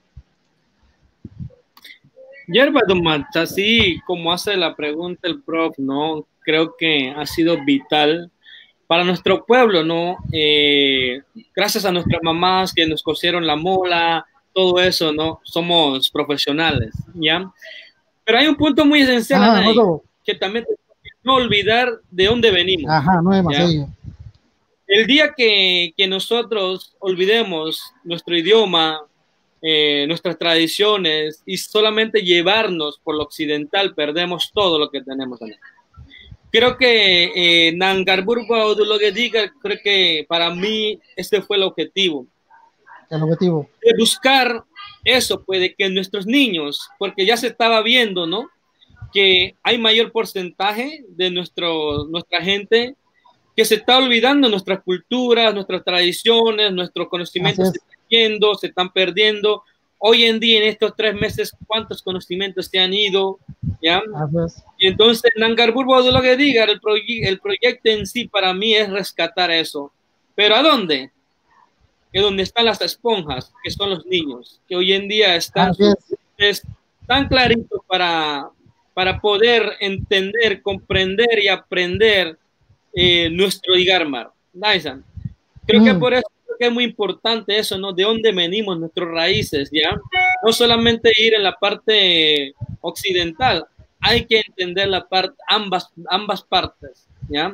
Yerba Domata, así como hace la pregunta el prof, ¿no? Creo que ha sido vital para nuestro pueblo, ¿no? Eh, gracias a nuestras mamás que nos cosieron la mola, todo eso, ¿no? Somos profesionales, ¿ya? Pero hay un punto muy esencial, Ajá, Anaí, no, que también no olvidar de dónde venimos. Ajá, no es más ahí. El día que, que nosotros olvidemos nuestro idioma, eh, nuestras tradiciones y solamente llevarnos por lo occidental, perdemos todo lo que tenemos, Anaí. Creo que eh, Nangarburgo, lo que diga, creo que para mí ese fue el objetivo. El objetivo. De buscar eso, pues, de que nuestros niños, porque ya se estaba viendo, ¿no? Que hay mayor porcentaje de nuestro, nuestra gente que se está olvidando nuestras culturas, nuestras tradiciones, nuestros conocimientos se están yendo, se están perdiendo. Hoy en día, en estos tres meses, ¿cuántos conocimientos se han ido? ¿Ya? Y entonces, Nangarburgo, de lo que diga, el, proye el proyecto en sí para mí es rescatar eso. ¿Pero a dónde? Que donde están las esponjas, que son los niños, que hoy en día están es tan claritos para, para poder entender, comprender y aprender eh, nuestro Igarmar. Creo mm. que por eso creo que es muy importante eso, ¿no? De dónde venimos, nuestras raíces, ¿ya? No solamente ir en la parte occidental, hay que entender la parte, ambas, ambas partes, ¿ya?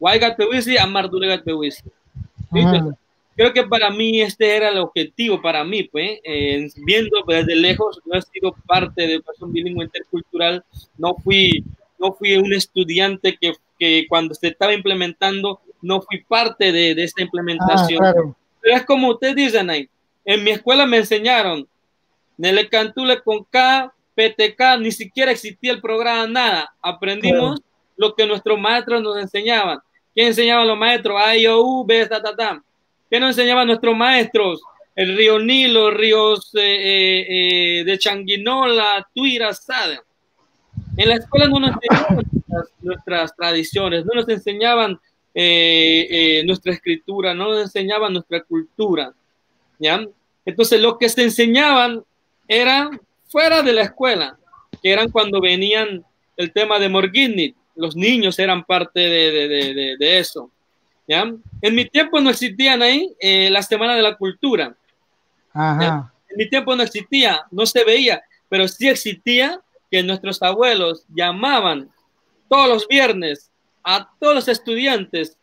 Creo que para mí este era el objetivo, para mí, pues, eh, viendo desde lejos, no he sido parte de educación bilingüe intercultural, no fui, no fui un estudiante que, que cuando se estaba implementando, no fui parte de, de esta implementación. Ah, claro. Pero es como ustedes dicen ahí, en mi escuela me enseñaron, Nele Cantule con K, P T K, ni siquiera existía el programa, nada, aprendimos claro. Lo que nuestros maestros nos enseñaban. ¿Qué enseñaban los maestros? A, I, O, U, B, ta, ta, ta. ¿Qué nos enseñaban nuestros maestros? El río Nilo, ríos eh, eh, eh, de Changuinola, Tuira, Sada. En la escuela no nos enseñaban nuestras, nuestras tradiciones, no nos enseñaban eh, eh, nuestra escritura, no nos enseñaban nuestra cultura, ¿ya? Entonces lo que se enseñaban era fuera de la escuela, que eran cuando venían el tema de Morginnit, los niños eran parte de, de, de, de, de eso. ¿Ya? En mi tiempo no existían ahí eh, la Semana de la Cultura. Ajá. En mi tiempo no existía, no se veía, pero sí existía que nuestros abuelos llamaban todos los viernes a todos los estudiantes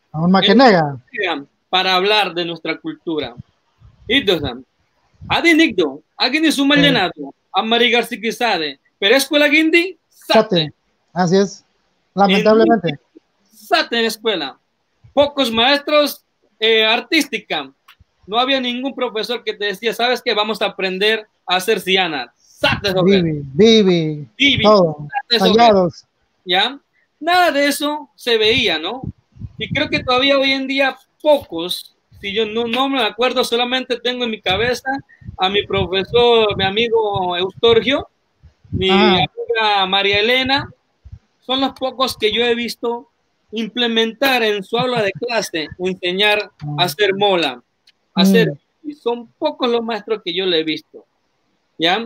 para hablar de nuestra cultura. Entonces, Adinigdo, alguien es un mallenado, Amarigar Siquisade, pero escuela Guindi, Sate. Así es, lamentablemente. Sate en escuela. Pocos maestros eh, artística. No había ningún profesor que te decía, ¿sabes qué? Vamos a aprender a hacer ciana. Vivi, Vivi, Vivi, todo, tallados. ¿Ya? Nada de eso se veía, ¿no? Y creo que todavía hoy en día pocos, si yo no, no me acuerdo, solamente tengo en mi cabeza a mi profesor, mi amigo Eustorgio, mi ah. amiga María Elena, son los pocos que yo he visto implementar en su aula de clase, enseñar a hacer mola, a hacer, y son pocos los maestros que yo le he visto, ¿ya?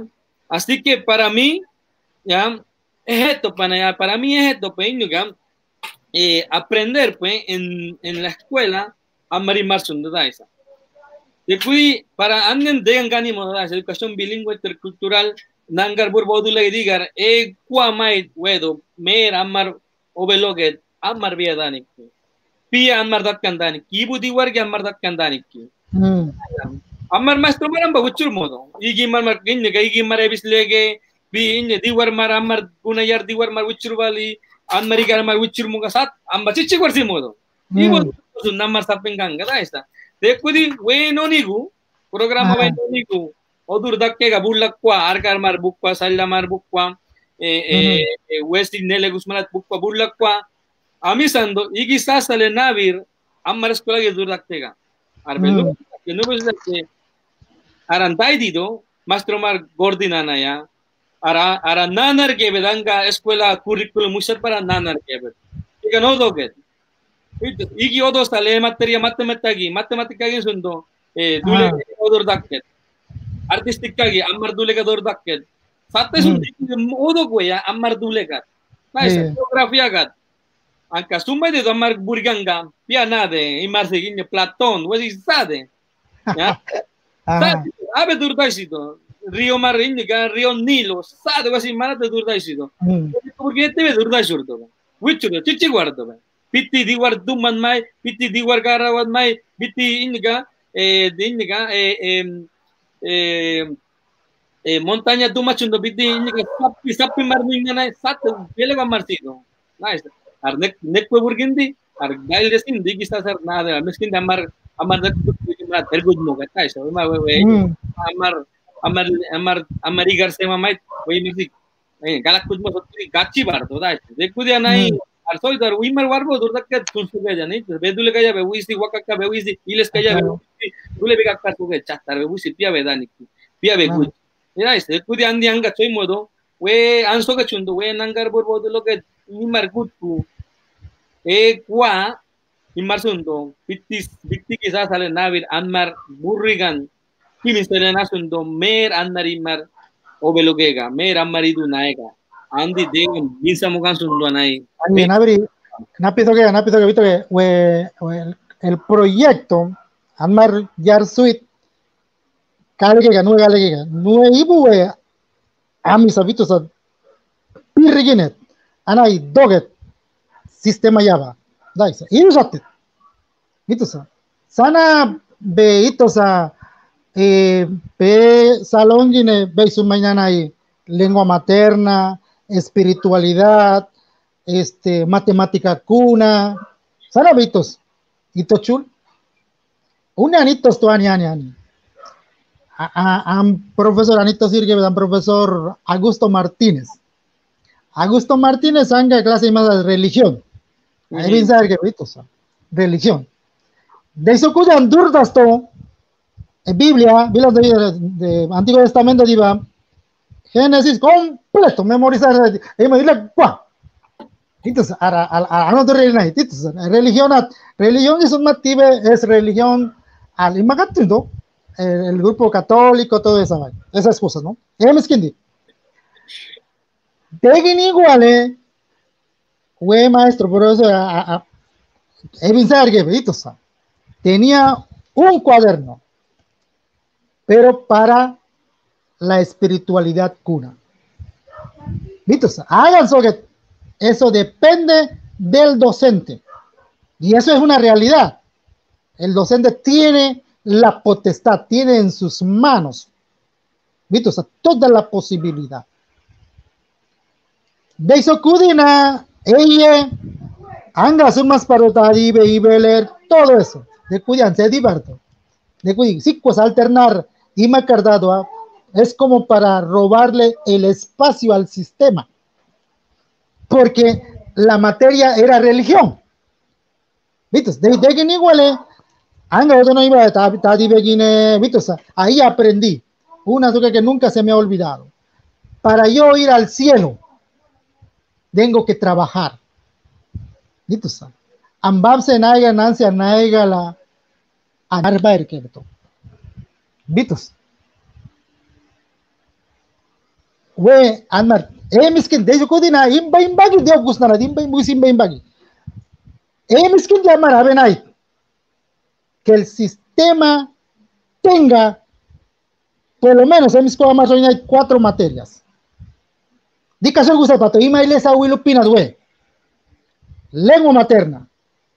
Así que para mí, ya, es esto, para, para mí es esto, pues, ya, eh, aprender, pues, en, en la escuela a marimar su esa. Después, para anden de ganimo de educación bilingüe intercultural, nangar burbodu le digar, e cuamay, wedo, mer amar obeloget, amar viadanik. Pia amar dat kandanik, ibu diwargi amar dat kandanik. Hmm. Amar maestro maram baguchur modo. Igi mar mar ginne ga igi mar ebis lege bi inne diwar mar amar gunayar diwar mar uchur bali amari gar mar uchur muga sat amba chichi gorsi modo. Ibu namar sapingang gada esta. Dekudi we no nigu programa we no nigu odur dakke ga bullakwa arkar mar bukwa salla mar bukwa eh eh westi nele gusmanat bukwa bullakwa amisando igi sasale navir amar escuela ge dur dakke ga arbelu que no es que arantai dido maestro mar gordinana ya ara ara nanar ke bedanga escuela curriculum musar para nanar ke bed iga no doget igi odo sale materia matemática gi matemática gi sundo eh dule odor dakket artistic gi amar dule ga dor dakket satte sundi odo goya amar dule ga nice geografía ga anka summa de amar burganga piana de imar seguiño platón wesi sade ya abe durdaisido río maringa río nilo sade wasi marate durdaisido porque te ve durdaisurdo wichudo chichi guardo pitti diwar duman mai pitti diwar garawan mai pitti inga eh dinga eh eh eh montaña dumachundo pitti inga sapi sapi marninga na sat belega martido nice arnek nek burgindi ar gail desin digi sasar nada miskin amar amar dak ma tergud mo gata eso ma we amar amar amar amarigar se mamai we music eh galak kuj mo sotri gachi bar to da dekudi anai ar soy dar uimar warbo dur dak tunsu ga jani bedule ga jabe uisi wakaka be uisi iles ga jabe dule be gakka to ge chatar be uisi pia bedani pia be guj ira es dekudi andi anga soy modo we anso ga chundo we nangar bor bodulo ge uimar gutku e kwa imarsundo pitis pitti quizás sale navir anmar burrigan kimisele nasundo mer anmar imar obelogega mer amaridu naega andi de misa mugan sundo nai ani naviri napido que napido que vito que we, we el proyecto anmar yar suite kale que no gale que no ibu we ami sabito sa pirriginet anai doget sistema Java. Daisa. Ini sakit. Gitu sa. Sana be itu sa eh be salón gine be su mañana ahí lengua materna, espiritualidad, este matemática cuna. Sana bitos. Ito chul. Un anitos tu ani ani ani. Am profesor Anito Sirge, dan profesor Augusto Martínez. Augusto Martínez anga clase más de religión. Ahí bien saber que vitos, religión. De eso cuyan durdas to, en Biblia, Biblia de, de Antiguo Testamento diva, Génesis completo, memorizar, y me dile, ¡guau! Vitos, a a a no te religión, vitos, religión, religión es un motivo, es religión al imagatindo, el grupo católico, todo eso, esas cosas, ¿no? Y me esquindi. Degin iguale, fue maestro, por eso Evin Sergevitosa tenía un cuaderno, pero para la espiritualidad cuna. Vitosa, hagan eso que eso depende del docente. Y eso es una realidad. El docente tiene la potestad, tiene en sus manos, Vitosa, toda la posibilidad. De eso cudina, ella, anga sumas para y leer todo eso. De cuidan, se diverto. De cuidan, sí, pues alternar y macardado es como para robarle el espacio al sistema. Porque la materia era religión. ¿Viste? De, de que ni igual, anga no iba a ahí aprendí una cosa que nunca se me ha olvidado. Para yo ir al cielo, tengo que trabajar. ¿Viste? Ambabse naiga nancia naiga la arbair que beto. ¿Viste? we Anmar, eh miskin de yo kodina imba imbagi de gusnara imba imbuis imba imbagi. Eh miskin de Amar abenay que el sistema tenga por lo menos en mis cosas hay cuatro materias. Di caso gusta pato y mailes a Willu Pinas, we. Lengua materna.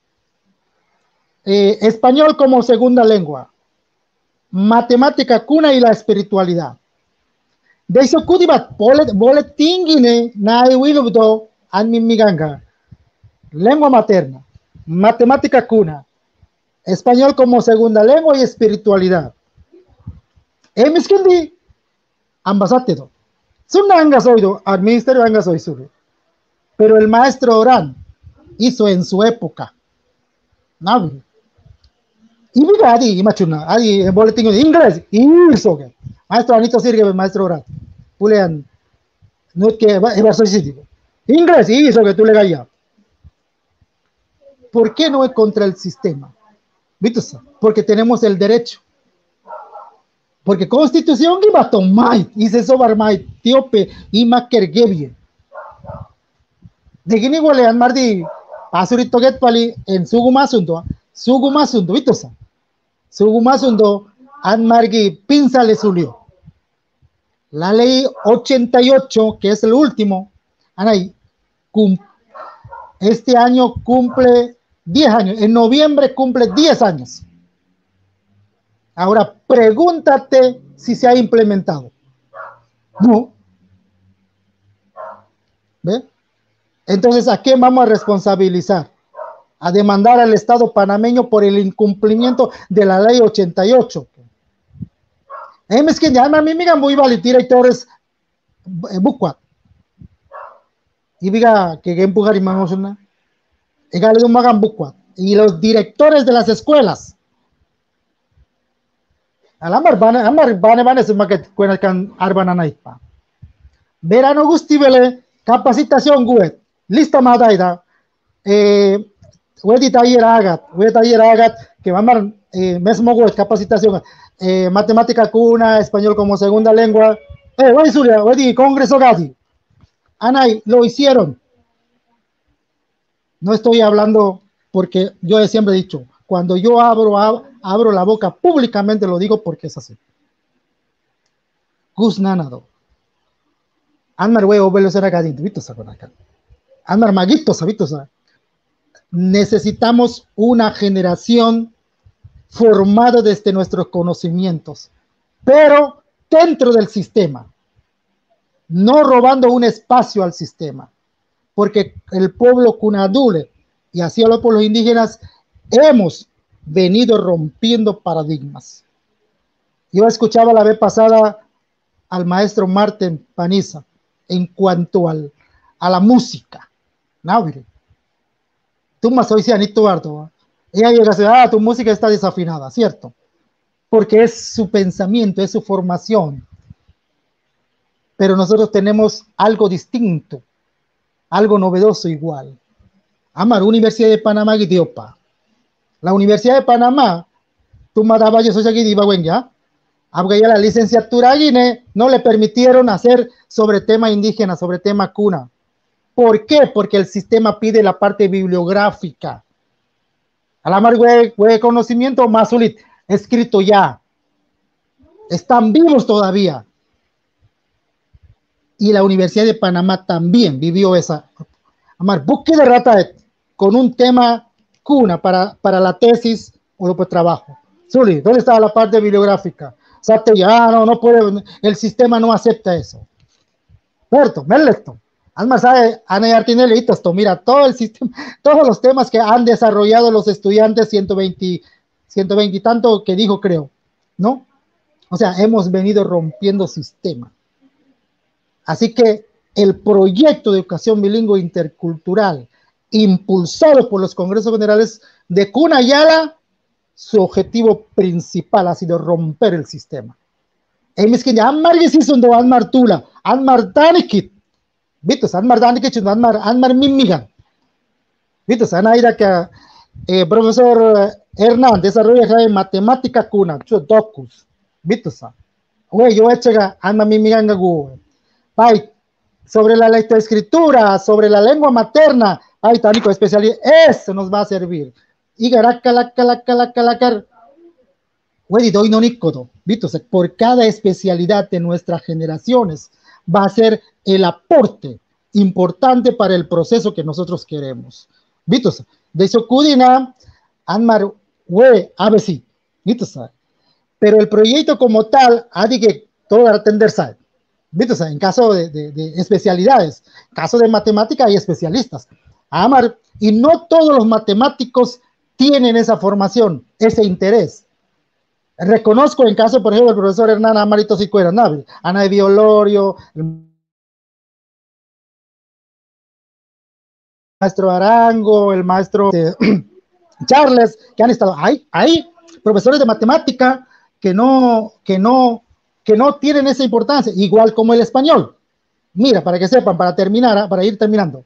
Eh, español como segunda lengua. Matemática cuna y la espiritualidad. De eso kudibat boletingine na Willu do an mi miganga. Lengua materna. Matemática cuna. Español como segunda lengua y espiritualidad. Eh, miskindi ambasate do. Sunanga soy do, al ministerio anga soy suru. Pero el maestro Orán hizo en su época. ¿No? Y mira, adi, machuna, adi, en boletín de inglés, y eso que. Maestro Anito Sirge, maestro Orán. Pulean, no es que va a ser sitio. Inglés, y eso que tú le gallas. ¿Por qué no es contra el sistema? ¿Viste? Porque tenemos el derecho. Porque constitución iba a tomar y se sobar mai tiope y makergebie. De gini gole an mardi asurito get pali en sugumasundo sugumasundo vitosa sugumasundo an margi pinza le sulió. La ley ochenta y ocho, que es el último, anay, este año cumple diez años, en noviembre cumple diez años. Ahora, pregúntate si se ha implementado. No. ¿Ve? Entonces, ¿a quién vamos a responsabilizar? A demandar al Estado panameño por el incumplimiento de la ley ochenta y ocho. Eh, es que ya a mí me digan muy valitira y torres bucua. Y diga que empujar y mangos una. Y los directores de las escuelas. Alamar bane amar bane bane se maket kuenakan arbana naipa. Verano gustibele capacitación guet. Lista madaida. Eh wedi taller agat, wedi taller agat que mamar eh mesmo guet capacitación eh matemática cuna, español como segunda lengua. Eh wedi suria, wedi congreso gati. Anay lo hicieron. No estoy hablando porque yo siempre he dicho, cuando yo abro, ab, abro la boca públicamente lo digo porque es así. Gus nanado. Anmar huevo velo será gadito, ¿viste? Anmar maguito, ¿sabes? Necesitamos una generación formada desde nuestros conocimientos, pero dentro del sistema, no robando un espacio al sistema, porque el pueblo cunadule y así a los pueblos indígenas hemos venido rompiendo paradigmas. Yo escuchaba la vez pasada al maestro Martín Paniza en cuanto al, a la música. ¿No? Tú más hoy Anito Bardo. Ella llega a decir, ah, tu música está desafinada, ¿cierto? Porque es su pensamiento, es su formación. Pero nosotros tenemos algo distinto, algo novedoso igual. Amar, Universidad de Panamá, Guidiopa. La Universidad de Panamá, tú madaba yo soy aquí de Ibagüenya, aunque ya la licenciatura guine no le permitieron hacer sobre tema indígena, sobre tema cuna. ¿Por qué? Porque el sistema pide la parte bibliográfica. A la mar, güey, güey, conocimiento más escrito ya. Están vivos todavía. Y la Universidad de Panamá también vivió esa. Amar, buque de rata con un tema cuna para, para la tesis o el trabajo. Zuli, ¿dónde está la parte bibliográfica? Sate ya, no, no puede, el sistema no acepta eso. Cierto, Melesto. Además, sabe, Ana Artinelli, esto, mira, todo el sistema, todos los temas que han desarrollado los estudiantes, ciento veinte, ciento veinte y tanto que dijo, creo, ¿no? O sea, hemos venido rompiendo sistema. Así que el proyecto de educación bilingüe intercultural impulsado por los congresos generales de Cunayala, su objetivo principal ha sido romper el sistema. Es que Anmar Yesisondo, Anmar Tula, Anmar Danikit, ¿viste? Anmar Danikit, Anmar, Anmar Mimigan, ¿viste? Anaira que eh, profesor Hernán desarrolla de matemática cuna, yo docus, ¿viste? Güey, yo he hecho Anmar Mimigan, Ay, sobre la lectoescritura, sobre la lengua materna, ay, tánico especialidad, eso nos va a servir. Y garacalacalacalacar, güey, doy no nicodo, por cada especialidad de nuestras generaciones va a ser el aporte importante para el proceso que nosotros queremos. Vitos, de eso cudina, anmar, güey, a ver si, vitos, pero el proyecto como tal, ha de que todo va a atender, ¿sabes? En caso de, de, de especialidades, caso de matemática hay especialistas. Amar, y no todos los matemáticos tienen esa formación, ese interés. Reconozco en caso, por ejemplo, del profesor Hernán Amarito Sicuera, Ana de Violorio, el maestro Arango, el maestro de Charles, que han estado ahí, hay profesores de matemática que no, que no, que no tienen esa importancia, igual como el español. Mira, para que sepan, para terminar, para ir terminando,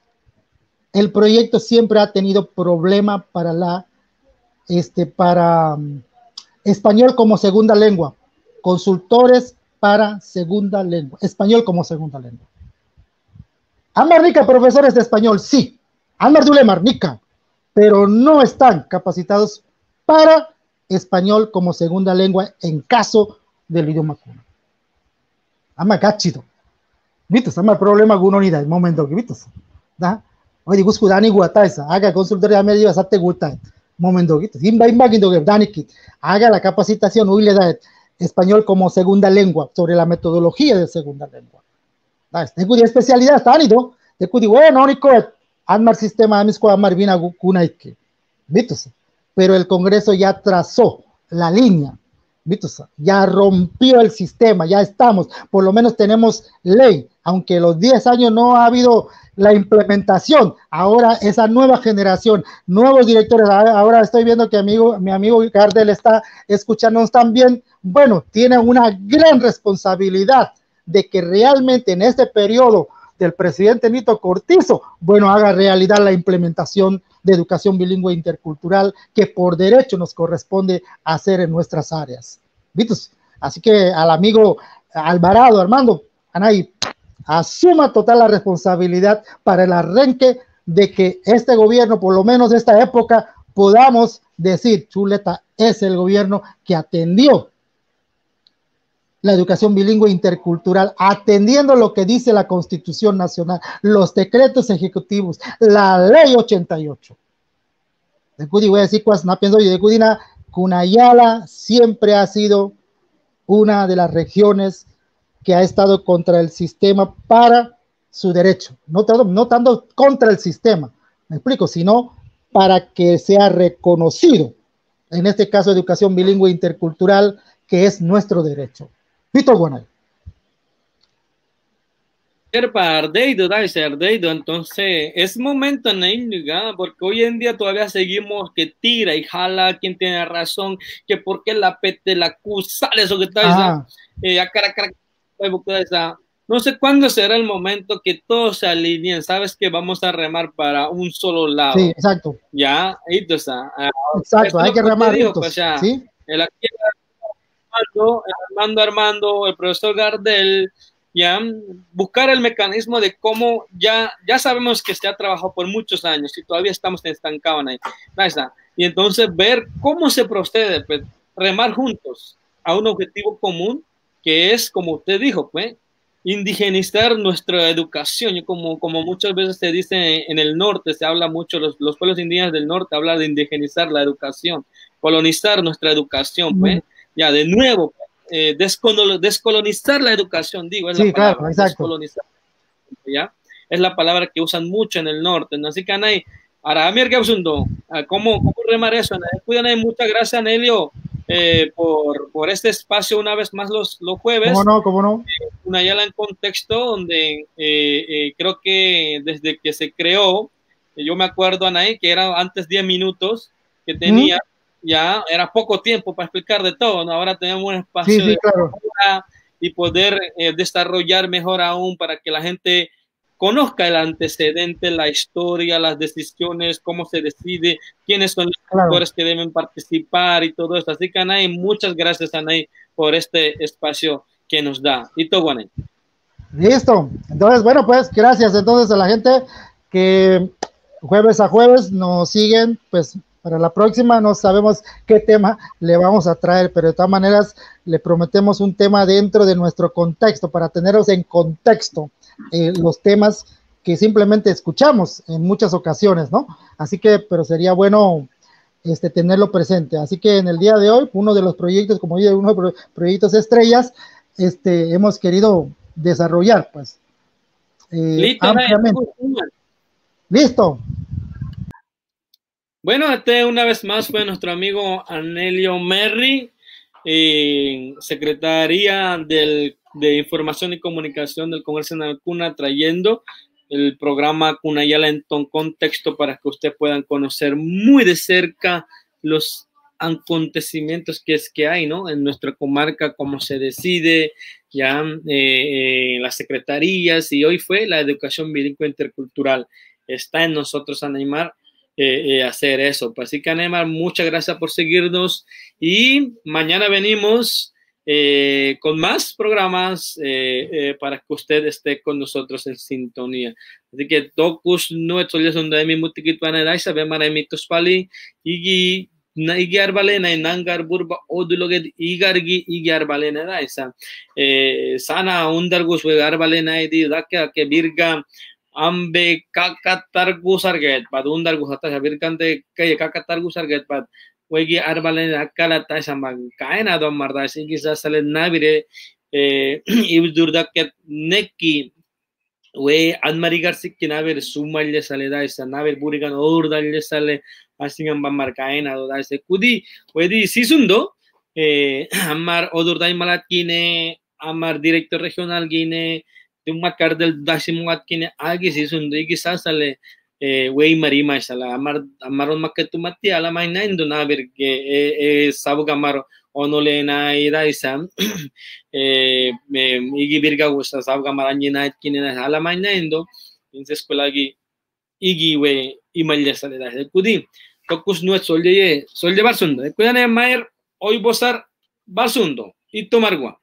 el proyecto siempre ha tenido problema para la, este, para um, español como segunda lengua, consultores para segunda lengua, español como segunda lengua. Amarnica, profesores de español, sí, Amar Dule Marnica, pero no están capacitados para español como segunda lengua en caso del idioma cuna. Ama gachido. ¿Viste? Ama problema alguno ni da el momento que viste. ¿Da? Oye, digo, escudani guataisa, haga consultoría medio hasta guata. Momento que imba imba que dani kit. Haga la capacitación hoy le da español como segunda lengua sobre la metodología de segunda lengua. ¿Da? Este cuya especialidad está anido. Te cuidi bueno, nico, anmar sistema de mis amar vina gunaike. ¿Viste? Pero el Congreso ya trazó la línea, ¿viste? Ya rompió el sistema, ya estamos, por lo menos tenemos ley, aunque los diez años no ha habido la implementación, ahora esa nueva generación, nuevos directores, ahora estoy viendo que amigo, mi amigo Gardel está escuchándonos también, bueno, tiene una gran responsabilidad de que realmente en este periodo del presidente Nito Cortizo, bueno, haga realidad la implementación de educación bilingüe intercultural que por derecho nos corresponde hacer en nuestras áreas. ¿Vistos? Así que al amigo Alvarado, Armando, Anay, asuma total la responsabilidad para el arranque de que este gobierno, por lo menos de esta época, podamos decir, Chuleta es el gobierno que atendió la educación bilingüe intercultural, atendiendo lo que dice la Constitución Nacional, los decretos ejecutivos, la Ley ochenta y ocho. De Cudi voy a decir cuás no pienso yo de Cudina, Cunayala siempre ha sido una de las regiones que ha estado contra el sistema para su derecho, no, no tanto contra el sistema, me explico, sino para que sea reconocido, en este caso educación bilingüe intercultural, que es nuestro derecho. Víctor Guanay. Entonces es momento en el porque hoy en día todavía seguimos que tira y jala quién tiene razón, que por qué la pete la acusa, eso que está esa, no sé cuándo será el momento que todos se alineen, sabes que vamos a remar para un solo lado. Sí, exacto. Ya, entonces, exacto, hay que remar dijo, pues, ya, ¿sí? El aquí Armando, Armando, Armando, el profesor Gardel, ya buscar el mecanismo de cómo ya, ya sabemos que se ha trabajado por muchos años y todavía estamos estancados ahí. Ahí está. Y entonces ver cómo se procede, pues, remar juntos a un objetivo común que es, como usted dijo, pues, indigenizar nuestra educación. Y como, como muchas veces se dice en el norte, se habla mucho, los, los pueblos indígenas del norte hablan de indigenizar la educación, colonizar nuestra educación, pues, ya de nuevo, eh, descolonizar, descolonizar la educación, digo, es sí, la palabra, claro, exacto. Descolonizar, ¿ya? Es la palabra que usan mucho en el norte, ¿no? Así que, Anay, ahora, Amir, ¿qué asunto? ¿Cómo, ¿Cómo remar eso? Cuídate, muchas gracias, Anelio, eh, por, por este espacio una vez más los, los jueves. ¿Cómo no? ¿Cómo no? Eh, Cunayala en contexto, donde eh, eh, creo que desde que se creó, eh, yo me acuerdo, Anay, que era antes diez minutos que tenía, ¿Mm? Ya era poco tiempo para explicar de todo, ¿no? Ahora tenemos un espacio sí, sí, de claro. y poder eh, desarrollar mejor aún para que la gente conozca el antecedente, la historia, las decisiones, cómo se decide, quiénes son los claro. actores que deben participar y todo esto. Así que, Anay, muchas gracias, Anay, por este espacio que nos da. Y todo, Anay. Listo. Entonces, bueno, pues gracias entonces a la gente que jueves a jueves nos siguen, pues para la próxima no sabemos qué tema le vamos a traer, pero de todas maneras le prometemos un tema dentro de nuestro contexto, para tenerlos en contexto, eh, los temas que simplemente escuchamos en muchas ocasiones, ¿no? Así que, pero sería bueno este, tenerlo presente. Así que en el día de hoy, uno de los proyectos, como yo, uno de los proyectos estrellas, este, hemos querido desarrollar, pues, eh, Listo, ampliamente. Listo. Bueno, este una vez más fue nuestro amigo Anelio Merry, eh, Secretaría del, de Información y Comunicación del Comercio Nacional Cuna, trayendo el programa Cunayala en contexto para que ustedes puedan conocer muy de cerca los acontecimientos que es que hay, ¿no? En nuestra comarca, cómo se decide, ya eh, eh, las secretarías, y hoy fue la educación bilingüe intercultural. Está en nosotros animar Eh, eh, hacer eso. Así que, Anemar, muchas gracias por seguirnos y mañana venimos eh, con más programas eh, eh, para que usted esté con nosotros en sintonía. Así que, tokus no estoy donde mi mutikitwana daisa bemara mitos pali igi na igi arbale na nangar burba oduloge igargi igi arbale na daisa eh, sana undargus we arbale na di dakya ke birga ambe kakatar gusarget pad undar gusata sabir kante kay kakatar gusarget pad wegi arbalen akala ta samang kaina do marda sigi sale nabire eh ibdurdaket neki we anmarigar sikina ver sumalle sale da esa naver burigan ordalle sale asingam bamar kaina do da ese kudi wedi sisundo eh amar odurdai malatkine amar director regional gine Tumma del dasimuat kine agi si sundo igi sasale eh wey marima sala amar amaron maketumati ala maina indo na ver que eh sabu gamaro onole na ida isam eh igi virga gusta sabu gamara na kine na ala maina indo entonces kolagi igi we imalya sale da kudi tokus nuet solje solje barsundo kudane maer hoy bosar barsundo y tomargua